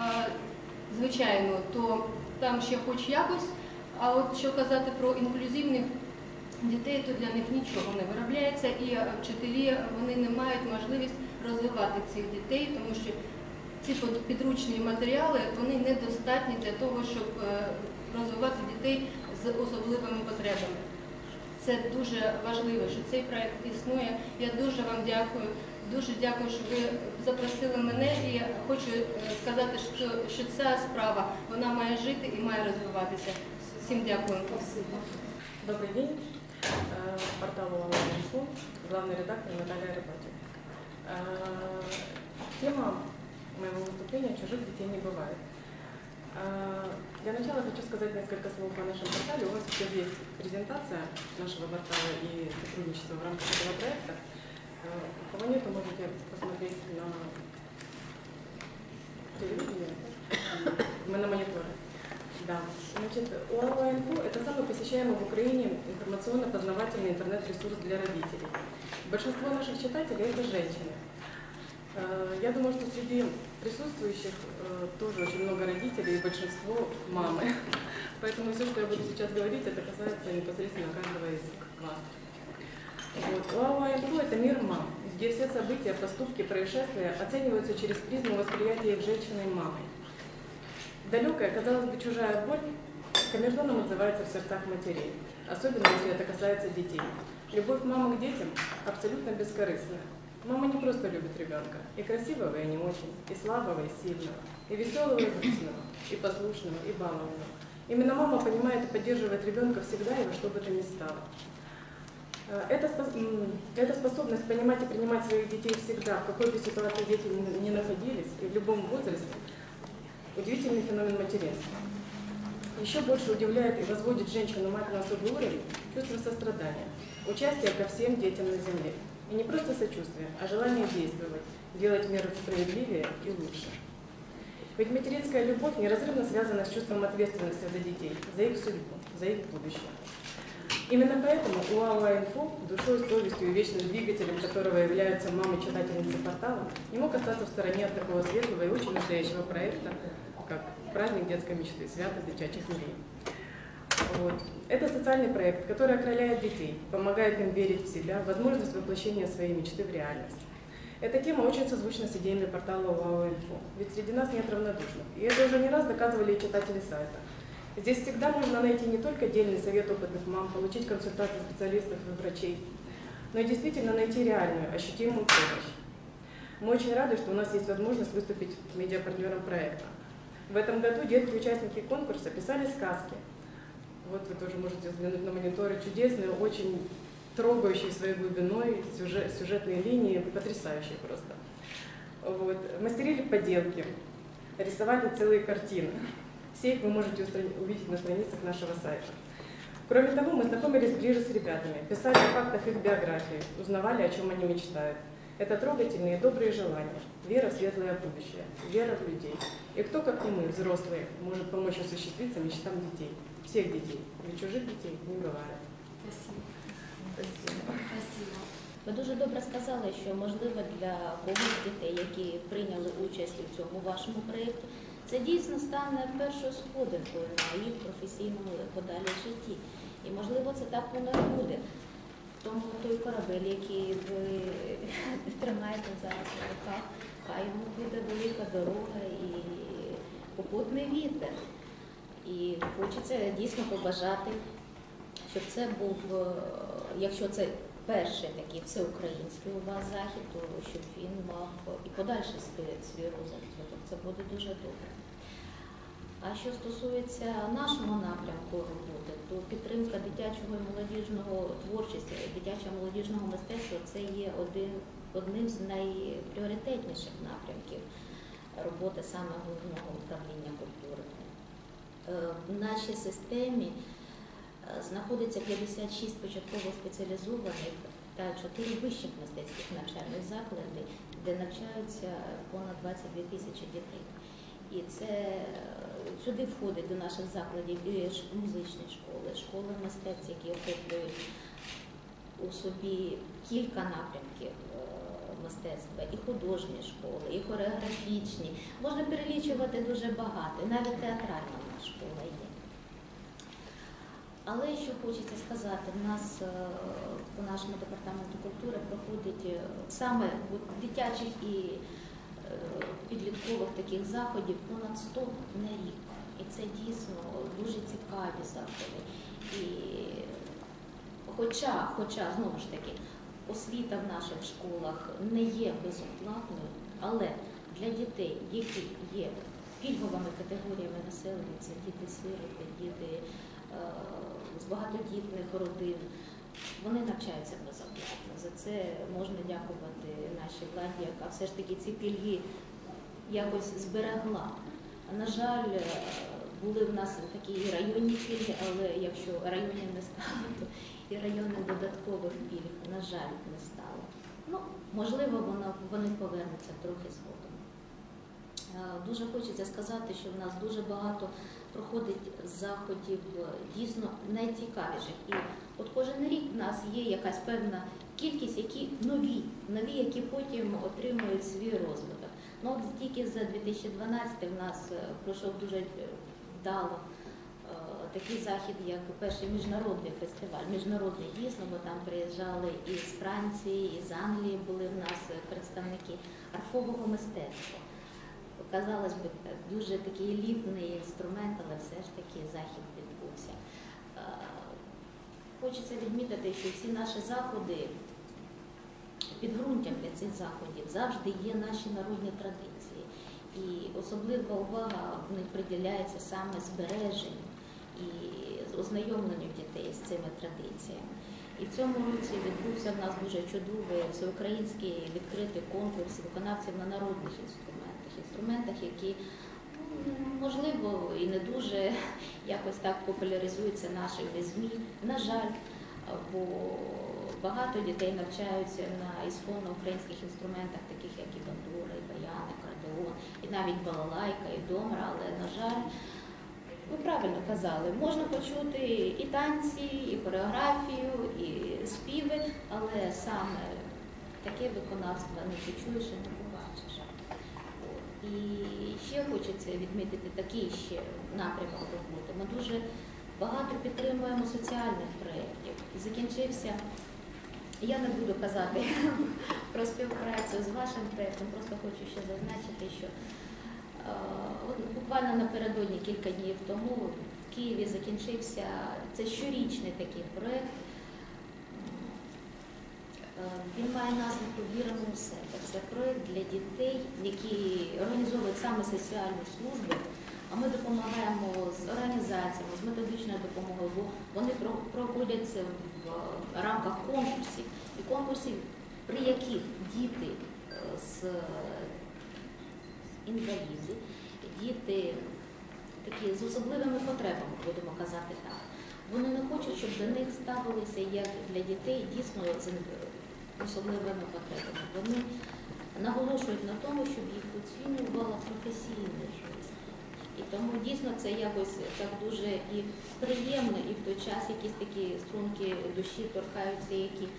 звичайно, то там ще хоч якось. А от що казати про інклюзивних дітей, то для них нічого не виробляється, і вчителі вони не мають можливість розвивати цих дітей, тому що ці підручні матеріали вони недостатні для того, щоб розвивати дітей з особливими потребами. Це дуже важливо, що цей проєкт існує. Я дуже вам дякую. Дуже дякую, що ви запросили мене, і я хочу сказати, що, що ця справа вона має жити і має розвиватися. Всім дякую. Добрый день. Портал УАУ, главный редактор Наталья Рыбакина. Тема моего выступления «Чужих детей не бывает». Для начала хочу сказать несколько слов о нашем портале. У вас сейчас есть презентация нашего портала и сотрудничества в рамках этого проекта. У кого нет, можете посмотреть на телевидении, мы на мониторе. Да. Значит, УАУ-Инфо – это самый посещаемый в Украине информационно-познавательный интернет-ресурс для родителей. Большинство наших читателей – это женщины. Я думаю, что среди присутствующих тоже очень много родителей и большинство – мамы. Поэтому все, что я буду сейчас говорить, это касается непосредственно каждого из вас. Вот. УАУ-Инфо – это мир мам, где все события, поступки, происшествия оцениваются через призму восприятия их женщиной и мамой. Далекая, казалось бы, чужая боль камертоном отзывается в сердцах матерей, особенно если это касается детей. Любовь мамы к детям абсолютно бескорыстная. Мама не просто любит ребенка, и красивого, и не очень, и слабого, и сильного, и веселого, и грустного, и послушного, и балованного. Именно мама понимает и поддерживает ребенка всегда и во что бы то ни стало. Эта, эта способность понимать и принимать своих детей всегда, в какой бы ситуации дети ни находились, и в любом возрасте, удивительный феномен материнства. Еще больше удивляет и возводит женщину-мать на особый уровень чувство сострадания, участие ко всем детям на земле. И не просто сочувствие, а желание действовать, делать мир справедливее и лучше. Ведь материнская любовь неразрывно связана с чувством ответственности за детей, за их судьбу, за их будущее. Именно поэтому УАУ-Инфо, душой, совестью и вечным двигателем которого являются мамы-читательницы портала, не мог остаться в стороне от такого светлого и очень настоящего проекта, как праздник детской мечты, святость дитячих мрий. Вот. Это социальный проект, который окрыляет детей, помогает им верить в себя, в возможность воплощения своей мечты в реальность. Эта тема очень созвучна с идеями портала УАУ-Инфо, ведь среди нас нет равнодушных. И это уже не раз доказывали и читатели сайта. Здесь всегда можно найти не только дельный совет опытных мам, получить консультации специалистов и врачей, но и действительно найти реальную, ощутимую помощь. Мы очень рады, что у нас есть возможность выступить медиапартнером проекта. В этом году детки-участники конкурса писали сказки. Вот вы тоже можете взглянуть на мониторы. Чудесные, очень трогающие своей глубиной, сюжет, сюжетные линии, потрясающие просто. Вот. Мастерили поделки, рисовали целые картины. Все их вы можете увидеть на страницах нашего сайта. Кроме того, мы знакомились ближе с ребятами, писали о фактах их биографии, узнавали, о чем они мечтают. Это трогательные и добрые желания, вера в светлое будущее, вера в людей. И кто, как не мы, взрослые, может помочь осуществиться мечтам детей, всех детей, ведь чужих детей не бывает. Спасибо. Спасибо. Спасибо. Ви дуже добре сказали, що можливо для когось з дітей, які прийняли участь у цьому вашому проєкті, це дійсно стане першою сходинкою на їх професійному подалі житті. І можливо це так воно і буде. Тому той корабель, який ви тримаєте зараз в руках, хай йому буде велика дорога і попутний вітер. І хочеться дійсно побажати, щоб це був, якщо це перший такий всеукраїнський у вас захід, то щоб він мав і подальший свій розвиток. Це буде дуже добре. А що стосується нашого напрямку роботи, то підтримка дитячого і молодіжного творчості, дитячого і молодіжного мистецтва – це є один, одним з найпріоритетніших напрямків роботи саме Головного управління культури. В нашій системі знаходиться п'ятдесят шість початково спеціалізованих та чотири вищих мистецьких навчальних закладів, де навчаються понад двадцять дві тисячі дітей. І це сюди входить до наших закладів і музичні школи, школи мистецтв, які охоплюють у собі кілька напрямків мистецтва, і художні школи, і хореографічні. Можна перелічувати дуже багато, і навіть театральна в нас школа є. Але що хочеться сказати, в нас по нашому департаменту культури проходить саме дитячих і підліткових таких заходів понад сто на рік. І це дійсно дуже цікаві заходи. І хоча, хоча, знову ж таки, освіта в наших школах не є безоплатною, але для дітей, які є пільговими категоріями населення, це діти-сироти, діти е, з багатодітних родин, вони навчаються безоплатно. За це можна дякувати нашій владі, яка все ж таки ці пільги якось зберегла. На жаль, були в нас такі і районні пільги, але якщо районів не стало, то і районних додаткових пільг, на жаль, не стало. Ну, можливо, воно, вони повернуться трохи згодом. Дуже хочеться сказати, що в нас дуже багато проходить заходів дійсно найцікавіших. І от кожен рік в нас є якась певна кількість, які нові, нові, які потім отримують свій розвиток. Ну от тільки за дві тисячі дванадцятий в нас пройшов дуже вдало такий захід, як перший міжнародний фестиваль. Міжнародний дійсно, бо там приїжджали і з Франції, і з Англії були в нас представники арфового мистецтва. Казалось би, дуже такий елітний інструмент, але все ж таки захід відбувся. Хочеться відмітити, що всі наші заходи, підґрунтям для цих заходів завжди є наші народні традиції. І особлива увага в них приділяється саме збереженню і ознайомленню дітей з цими традиціями. І в цьому році відбувся в нас дуже чудовий всеукраїнський відкритий конкурс виконавців на народних інструментах, інструментах, які, ну, можливо, і не дуже якось так популяризуються нашими ЗМІ. На жаль, бо багато дітей навчаються на ісконно українських інструментах, таких як і бандура, і баян, і акордеон, і навіть балалайка, і домра, але, на жаль, ви правильно казали, можна почути і танці, і хореографію, і співи, але саме таке виконавство не почуєш і не побачиш. І ще хочеться відмітити такий ще напрямок роботи. Ми дуже багато підтримуємо соціальних проєктів. Закінчився, я не буду казати про співпрацю з вашим проєктом, просто хочу ще зазначити, що от буквально напередодні, кілька днів тому, в Києві закінчився, це щорічний такий проєкт. Він має назву «Повіримо у себе». Це проєкт для дітей, які організовують саме соціальні служби, а ми допомагаємо з організаціями, з методичною допомогою, бо вони проводяться в рамках конкурсів, і конкурсів, при яких діти з інваліди, діти такі з особливими потребами, будемо казати так. Вони не хочуть, щоб до них ставилися як для дітей дійсно з особливими потребами. Вони наголошують на тому, щоб їх оцінювала професійна життя. І тому дійсно це якось так дуже і приємно, і в той час якісь такі струнки душі торкаються, які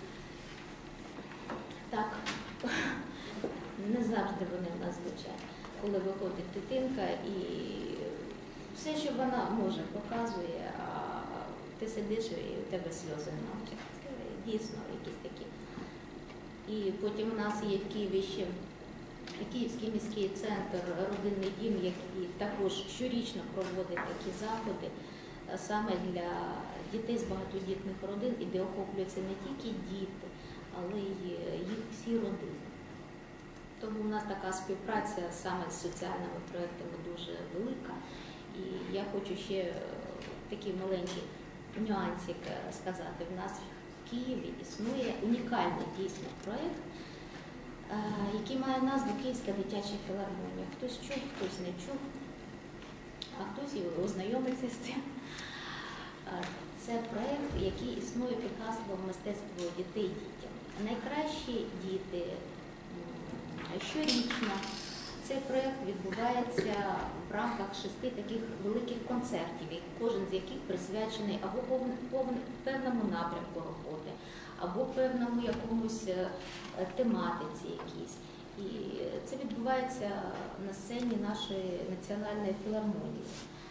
так не завжди вони в нас звучать. Коли виходить дитинка і все, що вона може, показує, а ти сидиш і у тебе сльози на очах. Це дійсно якісь такі. І потім у нас є в Києві ще Київський міський центр «Родинний дім», який також щорічно проводить такі заходи саме для дітей з багатодітних родин, і де охоплюються не тільки діти, але й їх всі родини. Тому у нас така співпраця саме з соціальними проєктами дуже велика. І я хочу ще такий маленький нюансик сказати. У нас в Києві існує унікальний дійсно проєкт, який має назву «Київська дитяча філармонія». Хтось чув, хтось не чув, а хтось і ознайомиться з цим. Це проєкт, який існує під гаслом «Мистецтво дітей дітям». Найкращі діти щорічно. Цей проєкт відбувається в рамках шести таких великих концертів, кожен з яких присвячений або певному напрямку роботи, або певному якомусь тематиці якійсь. І це відбувається на сцені нашої національної філармонії.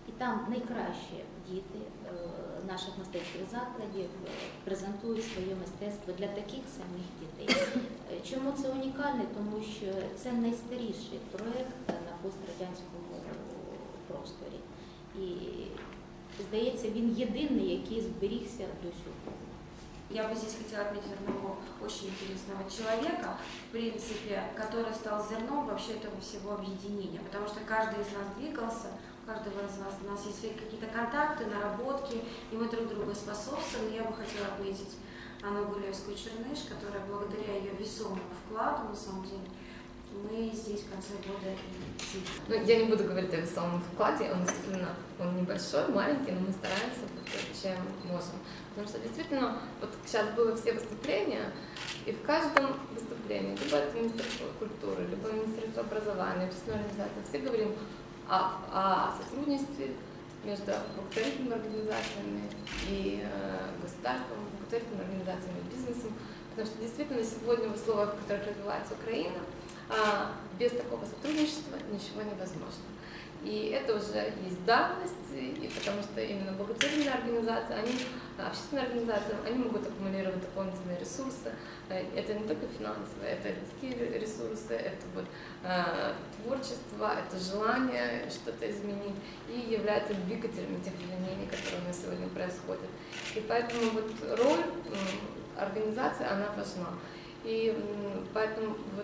І там найкращі діти наших мистецьких закладів презентують своє мистецтво для таких самих дітей. Чому це унікальне? Тому що це найстаріший проєкт на пострадянському просторі. І, здається, він єдиний, який зберігся до сьогодні. Я бы здесь хотела отметить одного очень интересного человека, в принципе, который стал зерном вообще этого всего объединения, потому что каждый из нас двигался, у каждого из нас, у нас есть свои какие-то контакты, наработки, и мы друг другу способствуем. Я бы хотела отметить Анну Гулевскую-Черныш, которая благодаря ее весомому вкладу, на самом деле, мы здесь в конце года и сидим. Ну, я не буду говорить о весомом вкладе, он действительно он небольшой, маленький, но мы стараемся, чем можем. Потому что действительно, вот сейчас было все выступления, и в каждом выступлении, либо это Министерство культуры, либо Министерство образования, общественная организация, все говорим о, о сотрудничестве между благотворительными организациями и э, государством, благотворительными организациями и бизнесом, потому что действительно сегодня в условиях, в которых развивается Украина, а без такого сотрудничества ничего невозможно. И это уже есть давность, и потому что именно благотворительные организации, они, общественные организации, они могут аккумулировать дополнительные ресурсы. Это не только финансовые, это такие ресурсы, это вот, э, творчество, это желание что-то изменить и является двигателем тех изменений, которые у нас сегодня происходят. И поэтому вот роль э, организации, она важна. И э, поэтому вот,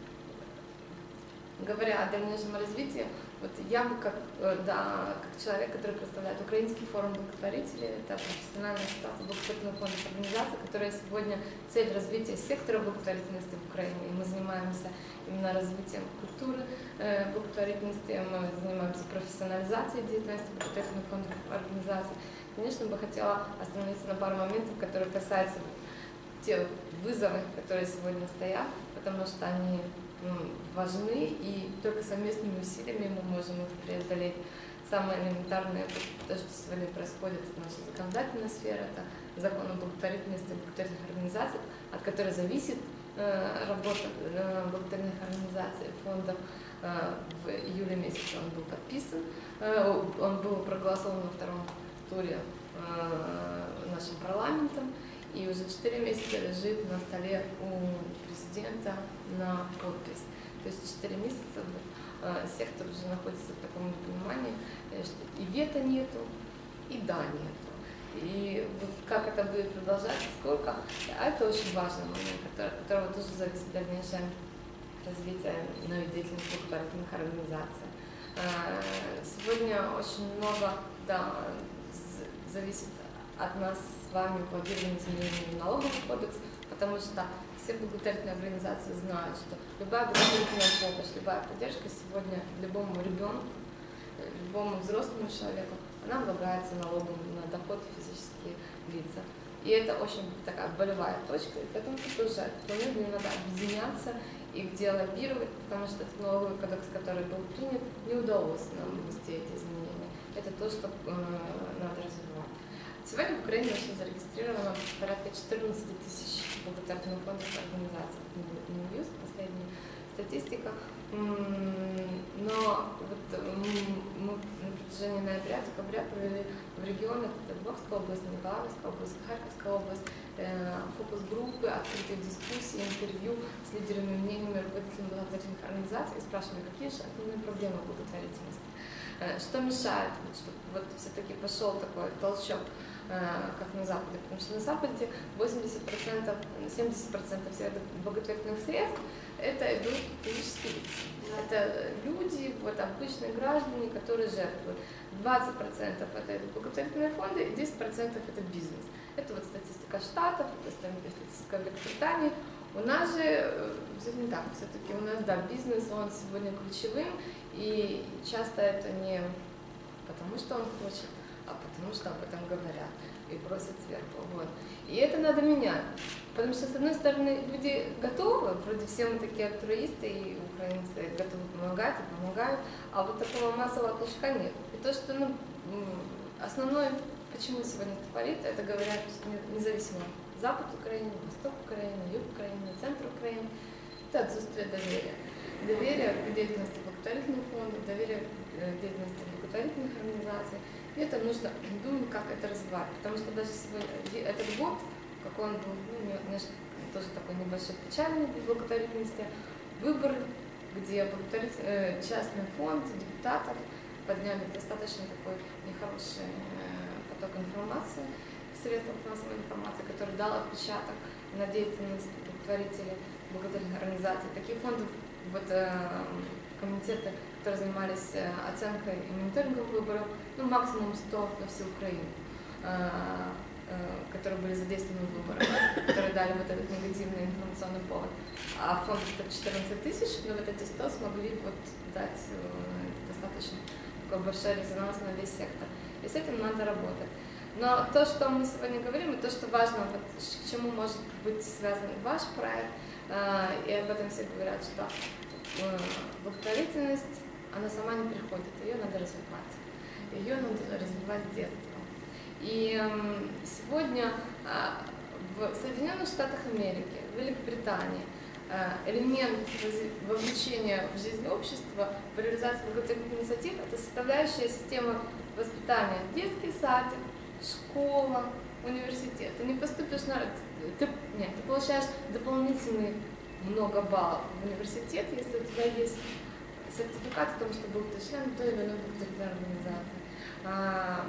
говоря о дальнейшем развитии, вот я бы как, да, как человек, который представляет Украинский форум благотворителей, это профессиональная ассоциация благотворительных фондов организаций, которая сегодня цель развития сектора благотворительности в Украине. И мы занимаемся именно развитием культуры э, благотворительности, мы занимаемся профессионализацией деятельности благотворительных фондов организаций. Конечно, бы хотела остановиться на пару моментов, которые касаются тех вызовов, которые сегодня стоят, потому что они важны, и только совместными усилиями мы можем их преодолеть. Самое элементарное, то, что сегодня происходит в нашей законодательной сфере, это закон о благотворительности благотворительных организаций, от которой зависит э, работа э, благотворительных организаций, фондов. Э, в июле месяце он был подписан, э, он был проголосован во втором туре э, нашим парламентом, и уже четыре месяца лежит на столе у президента на подпись. То есть четыре месяца э, сектор уже находится в таком понимании, что и вето нету, и да нету. И вот как это будет продолжаться, сколько, а это очень важный момент, от которого тоже зависит дальнейшее развитие новой деятельности благотворительных организаций. Э, сегодня очень много, да, зависит от нас с вами планирование изменений в налоговый кодекс, потому что все благотворительные организации знают, что любая благотворительная помощь, любая поддержка сегодня любому ребенку, любому взрослому человеку, она облагается налогом на доход физических лиц. И это очень такая болевая точка, и поэтому тоже планированию надо объединяться и где лоббировать, потому что этот налоговый кодекс, который был принят, не удалось нам ввести эти изменения. Это то, что э, надо развивать. Сегодня в Украине уже зарегистрировано порядка четырнадцати тысяч благотворительных фондов и организаций. Минюст, последняя статистика. Но вот мы на протяжении ноября-декабря провели в регионах, это Львовская область, Николаевская область, Харьковская область, фокус-группы, открытые дискуссии, интервью с лидерами мнениями руководителями благотворительных организаций и спрашивали, какие же основные проблемы благотворительности. Что мешает, чтобы вот все-таки пошел такой толчок, как на Западе, потому что на Западе восемьдесят процентов, семьдесят процентов всех благотворительных средств это идут физические лица. Это люди, вот, обычные граждане, которые жертвуют. двадцать процентов это благотворительные фонды и десять процентов это бизнес. Это вот статистика Штатов, это статистика Великобритании. У нас же все не так, все-таки у нас, да, бизнес, он сегодня ключевым, и часто это не потому, что он хочет, а потому что об этом говорят и просят сверху. Вот. И это надо менять. Потому что, с одной стороны, люди готовы, вроде все мы такие альтруисты, и украинцы готовы помогать и помогают, а вот такого массового толчка нет. И то, что ну, основное, почему сегодня это творит, это говорят независимо Запад Украины, Восток Украины, Юг Украины, Центр Украины, это отсутствие доверия. Доверие к деятельности благотворительных фондов, доверие к деятельности благотворительных благотворительных организаций. И это нужно думать, как это развивать. Потому что даже сегодня, этот год, как он был, ну, немножко, тоже такой небольшой печальный для благотворительности, выборы, где благотворитель, частный фонд депутатов подняли достаточно такой нехороший поток информации в средствах массовой информации, который дал отпечаток на деятельность благотворителей, благотворительных организаций. Таких фондов, вот э, комитеты, которые занимались оценкой и мониторингом выборов, ну, максимум сто на всю Украину, э, э, которые были задействованы в выборах, которые дали вот этот негативный информационный повод. А фонд это четырнадцать тысяч, но вот эти сто смогли вот дать э, достаточно такой большой резонанс на весь сектор. И с этим надо работать. Но то, что мы сегодня говорим, и то, что важно, вот, к чему может быть связан ваш проект, э, и об этом все говорят, что э, благотворительность, она сама не приходит, ее надо развивать. Ее надо развивать с детства. И э, сегодня э, в Соединенных Штатах Америки, в Великобритании, элемент вовлечения в жизнь общества, в реализацию благотворительных инициатив – это составляющая система воспитания. Детский садик, школа, университет. Ты не поступишь на… Ты, нет, ты получаешь дополнительные много баллов в университет, если у тебя есть сертификат о том, что был ты член той или иной благотворительной организации. А,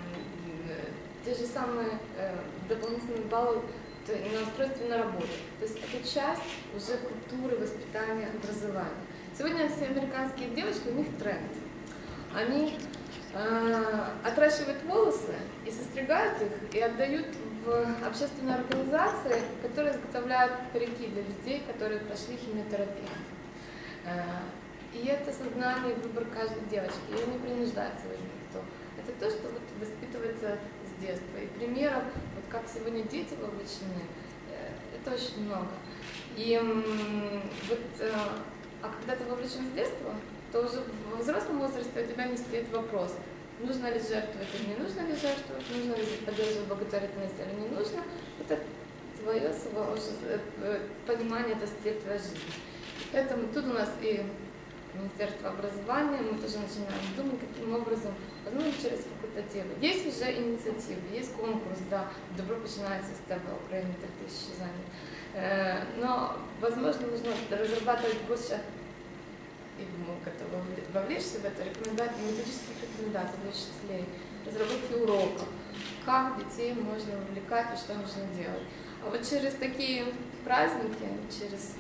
те же самые э, дополнительные баллы на устройстве на работу. То есть это часть уже культуры воспитания, образования. Сегодня все американские девочки, у них тренд. Они э, отращивают волосы и состригают их, и отдают в общественные организации, которые изготовляют парики для людей, которые прошли химиотерапию. Э, и это сознание и выбор каждой девочки. Ее не принуждает сегодня никто. Это то, что вот воспитывается с детства. И примеров, вот как сегодня дети вовлечены, это очень много. И вот, а когда ты вовлечен с детства, то уже во взрослом возрасте у тебя не стоит вопрос, нужно ли жертвовать или не нужно ли жертвовать, нужно ли поддерживать благотворительность или не нужно. Это твое понимание, это стиль твоей жизни. Поэтому тут у нас и Министерство образования, мы тоже начинаем думать, каким образом, возможно, через факультативы. Есть уже инициативы, есть конкурс, да, добро начинается с того, Украины три тысячи занят. Но, возможно, нужно разрабатывать больше, и мы готовы вовлечься в это, рекомендации, методических рекомендаций для учителей, разработки уроков, как детей можно увлекать и что нужно делать. А вот через такие праздники, через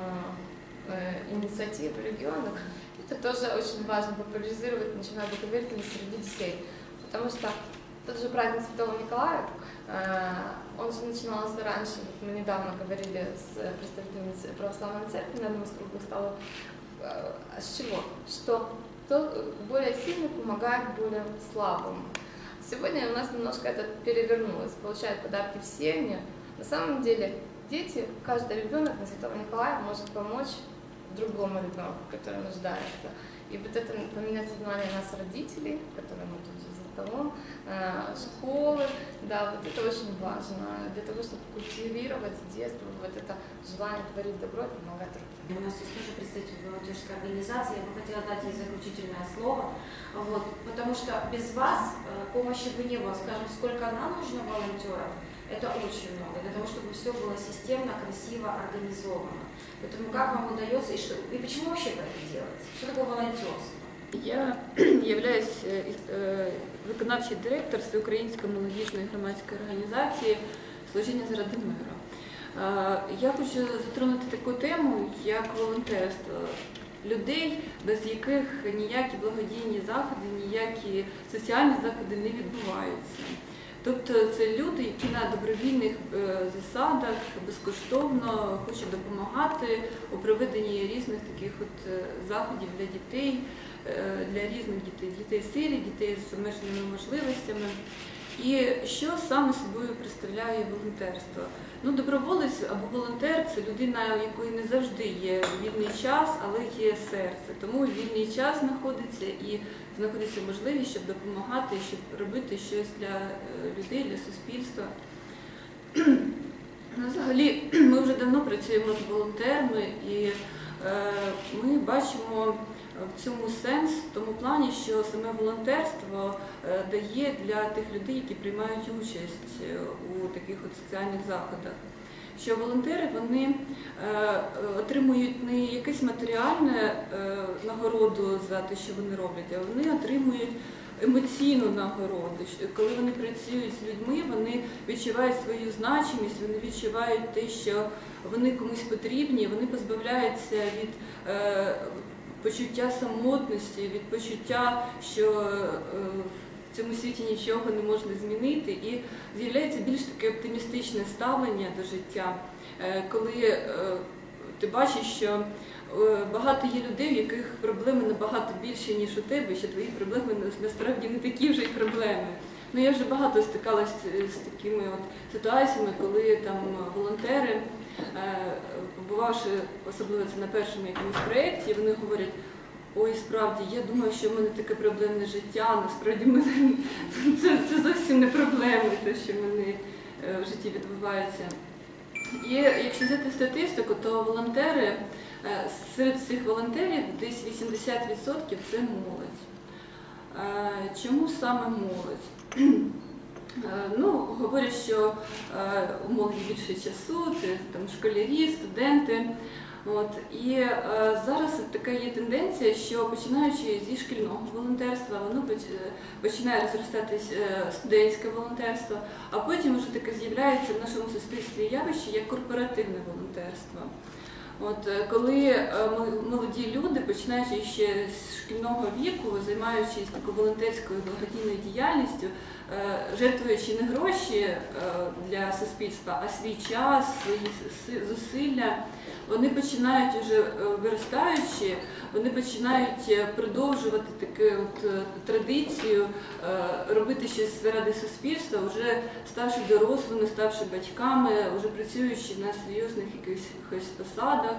инициатив в регионах, это тоже очень важно популяризировать, начиная благотворительность среди детей. Потому что тот же праздник Святого Николая, он же начинался раньше, вот мы недавно говорили с представителями православной церкви на одном из круглых столов, с чего? Что тот более сильный помогает более слабому. Сегодня у нас немножко это перевернулось, получают подарки все они. На самом деле дети, каждый ребенок на Святого Николая может помочь другому ребенку, который нуждается. И вот это поменять сознание нас, родителей, которые мы тут за столом, школы, да, вот это очень важно, для того, чтобы культивировать с детства вот это желание творить добро и помогать другим. У нас есть тоже представитель волонтерской организации, я бы хотела дать ей заключительное слово, вот, потому что без вас помощи бы не было, скажем, сколько нам нужно волонтеров, это очень много, для того, чтобы все было системно, красиво, организовано. Поэтому как вам удается и, что, и почему вообще вы это делаете? Что такое волонтерство? Я являюсь виконавчий директор Всеукраїнської молодіжної громадської організації «Служіння заради миру». Я хочу затронути таку тему, як волонтерство. Людей, без яких ніякі благодійні заходи, ніякі соціальні заходи не відбуваються. Тобто це люди, які на добровільних засадах безкоштовно хочуть допомагати у проведенні різних таких от заходів для дітей, для різних дітей, дітей-сиріт, дітей з обмеженими можливостями. І що саме собою представляє волонтерство? Ну, доброволець або волонтер – це людина, у якої не завжди є вільний час, але є серце. Тому вільний час знаходиться і знаходиться можливість, щоб допомагати, щоб робити щось для людей, для суспільства. Ну, взагалі, ми вже давно працюємо з волонтерами і е, ми бачимо в цьому сенс, в тому плані, що саме волонтерство дає для тих людей, які приймають участь у таких от соціальних заходах. Що волонтери вони отримують не якесь матеріальне нагороду за те, що вони роблять, а вони отримують емоційну нагороду. Коли вони працюють з людьми, вони відчувають свою значимість, вони відчувають те, що вони комусь потрібні, вони позбавляються від е, почуття самотності, від почуття, що е, в цьому світі нічого не можна змінити, і з'являється більш таке оптимістичне ставлення до життя, е, коли е, ти бачиш, що багато є людей, у яких проблеми набагато більше, ніж у тебе, що твої проблеми насправді не такі вже й проблеми. Ну, я вже багато стикалася з такими от ситуаціями, коли там волонтери, побувавши, особливо це на першому якомусь проєкті, вони говорять: ой, справді, я думаю, що в мене таке проблемне життя, насправді мене, це, це зовсім не проблеми, те, що в мене в житті відбувається. І якщо взяти статистику, то волонтери, серед всіх волонтерів десь вісімдесят відсотків це молодь. Чому саме молодь? Ну, говорять, що у молоді більше часу, це там школярі, студенти. От. І е, зараз така є тенденція, що починаючи зі шкільного волонтерства, воно починає розростатись е, студентське волонтерство, а потім вже таке з'являється в нашому суспільстві явище як корпоративне волонтерство. От, коли е, молоді люди, починаючи ще з шкільного віку, займаючись такою волонтерською благодійною діяльністю, е, жертвуючи не гроші е, для суспільства, а свій час, свої зусилля, вони починають уже виростаючи, вони починають продовжувати таку от традицію, робити щось заради суспільства, вже ставши дорослими, ставши батьками, вже працюючи на серйозних якихось посадах.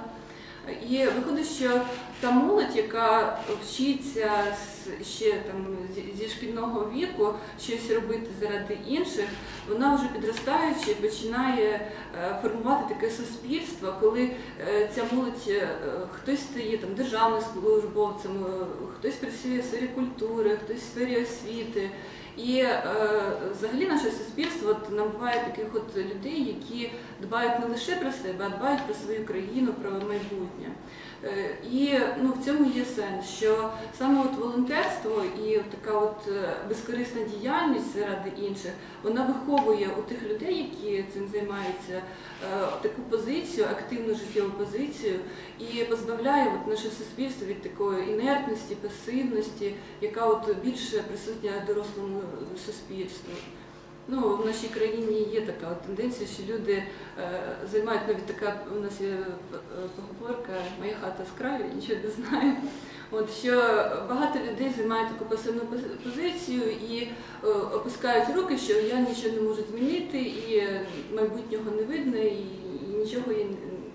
І виходить, що та молодь, яка вчиться ще там зі шкільного віку щось робити заради інших, вона вже підростаючи починає формувати таке суспільство, коли ця молодь, хтось стає там державним службовцем, хтось працює в сфері культури, хтось в сфері освіти. І е, взагалі наше суспільство от, набуває таких от людей, які дбають не лише про себе, а дбають про свою країну, про майбутнє. Е, і ну, в цьому є сенс, що саме от волонтерство і от така от безкорисна діяльність заради інших, вона виховує у тих людей, які цим займаються, е, таку позицію, активну життєву позицію, і позбавляє от, наше суспільство від такої інертності, пасивності, яка от більше присутня дорослому суспільству. Ну, в нашій країні є така от тенденція, що люди е, займають, навіть така, у нас є поговорка «моя хата з краю, нічого не знаю». От, що багато людей займають таку пасивну позицію і е, опускають руки, що я нічого не можу змінити, і майбутнього не видно, і, і нічого і,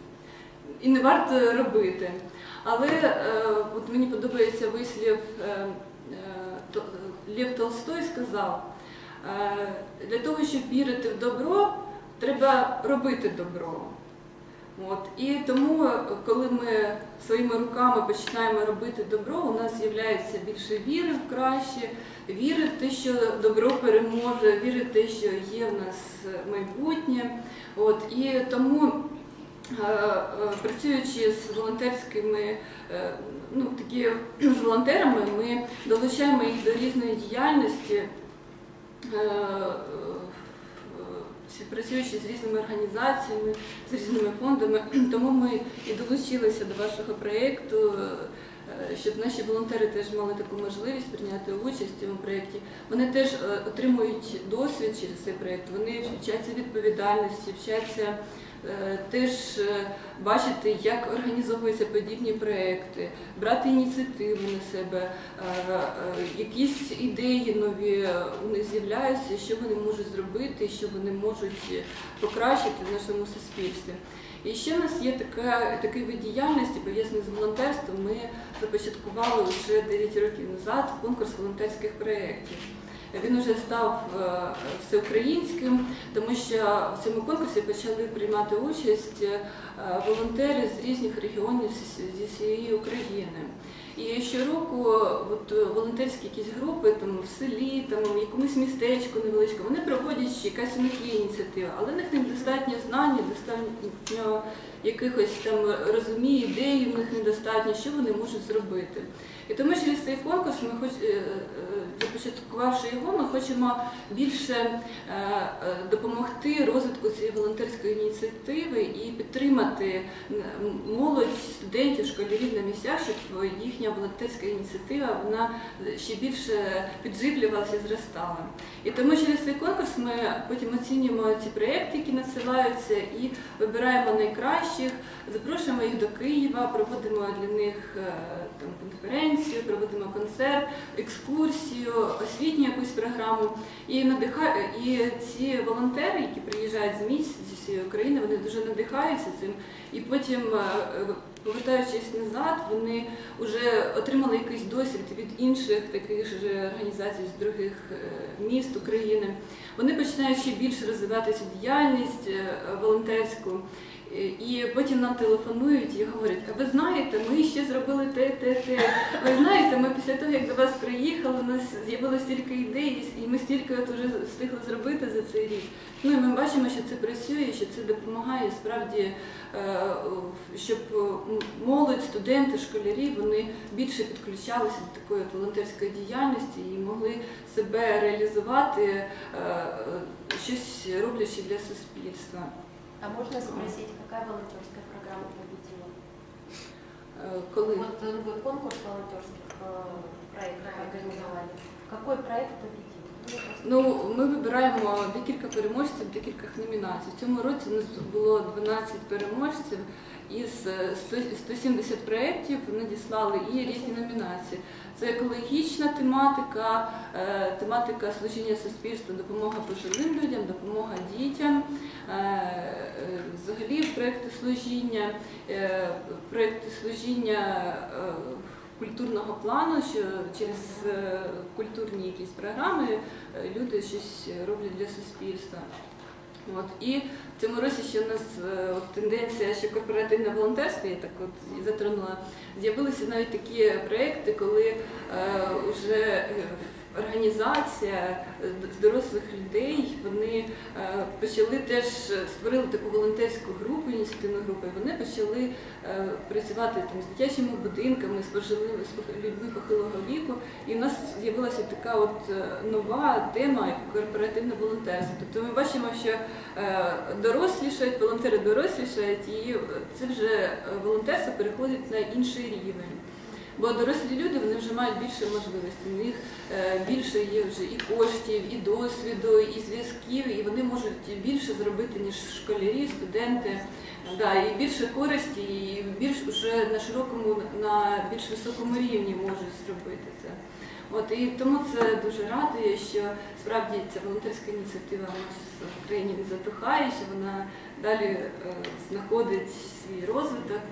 і не варто робити. Але е, от мені подобається вислів, е, е, Лев Толстой сказав: для того, щоб вірити в добро, треба робити добро. От. І тому, коли ми своїми руками починаємо робити добро, у нас з'являється більше віри в краще, віри в те, що добро переможе, віри в те, що є в нас майбутнє. От. І тому, працюючи з волонтерськими, ну, такі, з волонтерами, ми долучаємо їх до різної діяльності, співпрацюючи з різними організаціями, з різними фондами. Тому ми і долучилися до вашого проєкту, щоб наші волонтери теж мали таку можливість прийняти участь в цьому проєкті. Вони теж отримують досвід через цей проєкт, вони вчаться відповідальності, вчаться теж бачити, як організовуються подібні проєкти, брати ініціативу на себе, якісь ідеї нові у них з'являються, що вони можуть зробити, що вони можуть покращити в нашому суспільстві. І ще в нас є така, такий вид діяльності, пов'язаний з волонтерством. Ми започаткували вже дев'ять років назад конкурс волонтерських проєктів. Він вже став всеукраїнським, тому що в цьому конкурсі почали приймати участь волонтери з різних регіонів зі всієї України. І щороку от, волонтерські якісь групи там, в селі, там, в якомусь містечку невеличкому, вони проводять якась у них є ініціатива, але в них недостатньо знань, недостатньо якихось там розумінь, ідей, в них недостатньо, що вони можуть зробити. І тому через цей конкурс, ми хоч, започаткувавши його, ми хочемо більше допомогти розвитку цієї волонтерської ініціативи і підтримати молодь, студентів, школярів на місцях, щоб їхня волонтерська ініціатива вона ще більше підживлювалася і зростала. І тому через цей конкурс ми потім оцінюємо ці проєкти, які надсилаються, і вибираємо найкращих, запрошуємо їх до Києва, проводимо для них там, конференцію, проводимо концерт, екскурсію, освітню якусь програму. І, надиха... і ці волонтери, які приїжджають з місць, зі всієї України, вони дуже надихаються цим. І потім, повертаючись назад, вони вже отримали якийсь досвід від інших таких ж організацій з других міст України. Вони починають ще більше розвивати цю діяльність волонтерську. І потім нам телефонують і говорять, а ви знаєте, ми ще зробили те, те, те. Ви знаєте, ми після того, як до вас приїхали, у нас з'явилося стільки ідей, і ми стільки от вже встигли зробити за цей рік. Ну і ми бачимо, що це працює, що це допомагає справді, щоб молодь, студенти, школярі, вони більше підключалися до такої волонтерської діяльності і могли себе реалізувати, щось роблячи для суспільства. А можно спросить, какая волонтерская программа победила? Коли? Вот вы конкурс волонтерских проектов организовали. Какой проект победил? Ну, ми вибираємо декілька переможців, декілька номінацій. В цьому році у нас було дванадцять переможців із ста сімдесят проєктів, надіслали і різні номінації. Це екологічна тематика, тематика служіння суспільству, допомога пожилим людям, допомога дітям, взагалі проєкти служіння, проєкти служіння культурного плану, що через культурні якісь програми люди щось роблять для суспільства. От. І в цьому році ще у нас от, тенденція, що корпоративне волонтерство, я так от затронула, з'явилися навіть такі проєкти, коли е, вже організація з дорослих людей, вони е, почали теж, створили таку волонтерську групу, ініціативну групу, і вони почали е, працювати там, з дитячими будинками, з пожилими, з людьми похилого віку, і в нас з'явилася така от нова тема, як корпоративне волонтерство. Тобто ми бачимо, що е, дорослішають, волонтери дорослішають, і це вже волонтерство переходить на інший рівень. Бо дорослі люди, вони вже мають більше можливостей, у них більше є вже і коштів, і досвіду, і зв'язків, і вони можуть більше зробити, ніж школярі, студенти, да, і більше користі, і більш вже на широкому, на більш високому рівні можуть зробити це. От, і тому це дуже радує, що справді ця волонтерська ініціатива у нас в країні не затухає, що вона далі е, знаходить свій розвиток.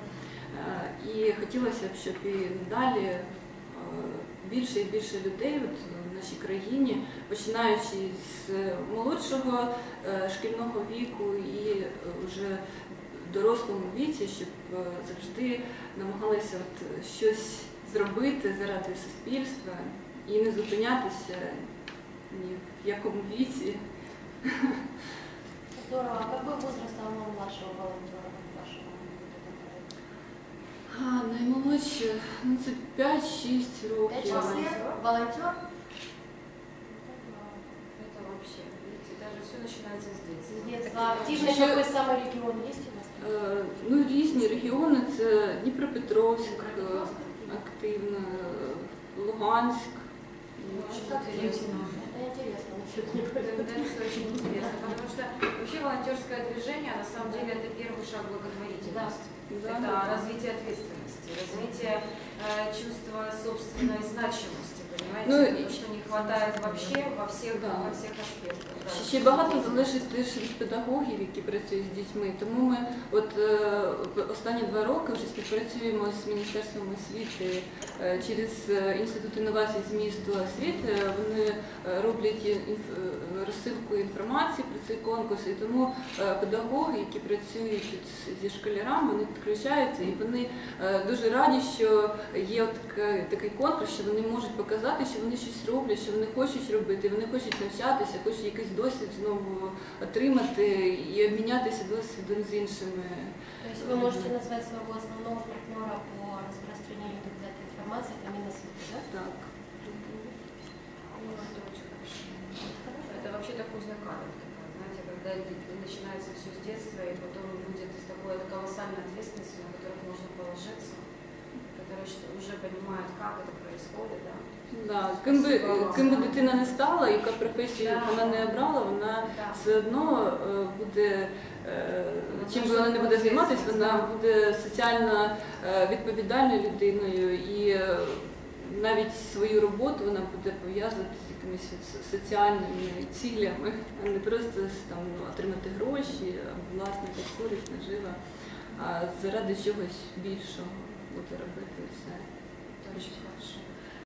І хотілося б, щоб і далі більше і більше людей от, в нашій країні, починаючи з молодшого шкільного віку і вже в дорослому віці, щоб завжди намагалися от щось зробити заради суспільства і не зупинятися ні в якому віці. Здорово. А какой возраст самого младшего волонтера? А, наймолодші, ну це п'ять-шість років. пять-шесть лет? Волонтер? Это вообще, видите, даже все начинается с детства. С детства. Активный Ще- какой самый регион есть у вас? Е, Ну, різні регіони, це Дніпропетровськ, е, активно, Луганськ. Очень интересно. Это интересно. Тенденция очень интересная, потому что вообще волонтерское движение, на самом деле, это первый шаг благотворительности. Да, Это да. развитие ответственности, развитие э, чувства собственной значимости, понимаете? Ну, То, что не хватает вообще во всех, Да. во всех аспектах. Да. Ще багато залежить теж від педагогів, які працюють з дітьми. Тому ми от е, останні два роки вже співпрацюємо з Міністерством освіти через Інститут інновацій змісту освіти. Вони роблять розсилку інформації про цей конкурс, і тому педагоги, які працюють зі школярами, вони підключаються, і вони дуже раді, що є такий конкурс, що вони можуть показати, що вони щось роблять, що вони хочуть робити, вони хочуть навчатися, хочуть якийсь досвід знову отримати і обмінятися досвідом з іншими. То есть вы можете назвать своего основного партнера по распространению так сказать, информации, это Миносвета, да? Так. Ну, это очень хорошо. Это вообще такой знакомый, знаете, когда начинается все с детства, и потом будет такой колоссальной ответственностью, на которых можно положиться, которые уже понимают, как это происходит, да. Да, ким би, ким би дитина не стала, яка професію Да. вона не обрала, вона Да. все одно е, буде, е, чим би вона не буде займатися, вона буде соціально е, відповідальною людиною, і е, навіть свою роботу вона буде пов'язувати з якимись соці- соціальними цілями, а не просто там, отримати гроші, власне, так користь, нажива, а заради чогось більшого буде робити все. Это очень хорошо.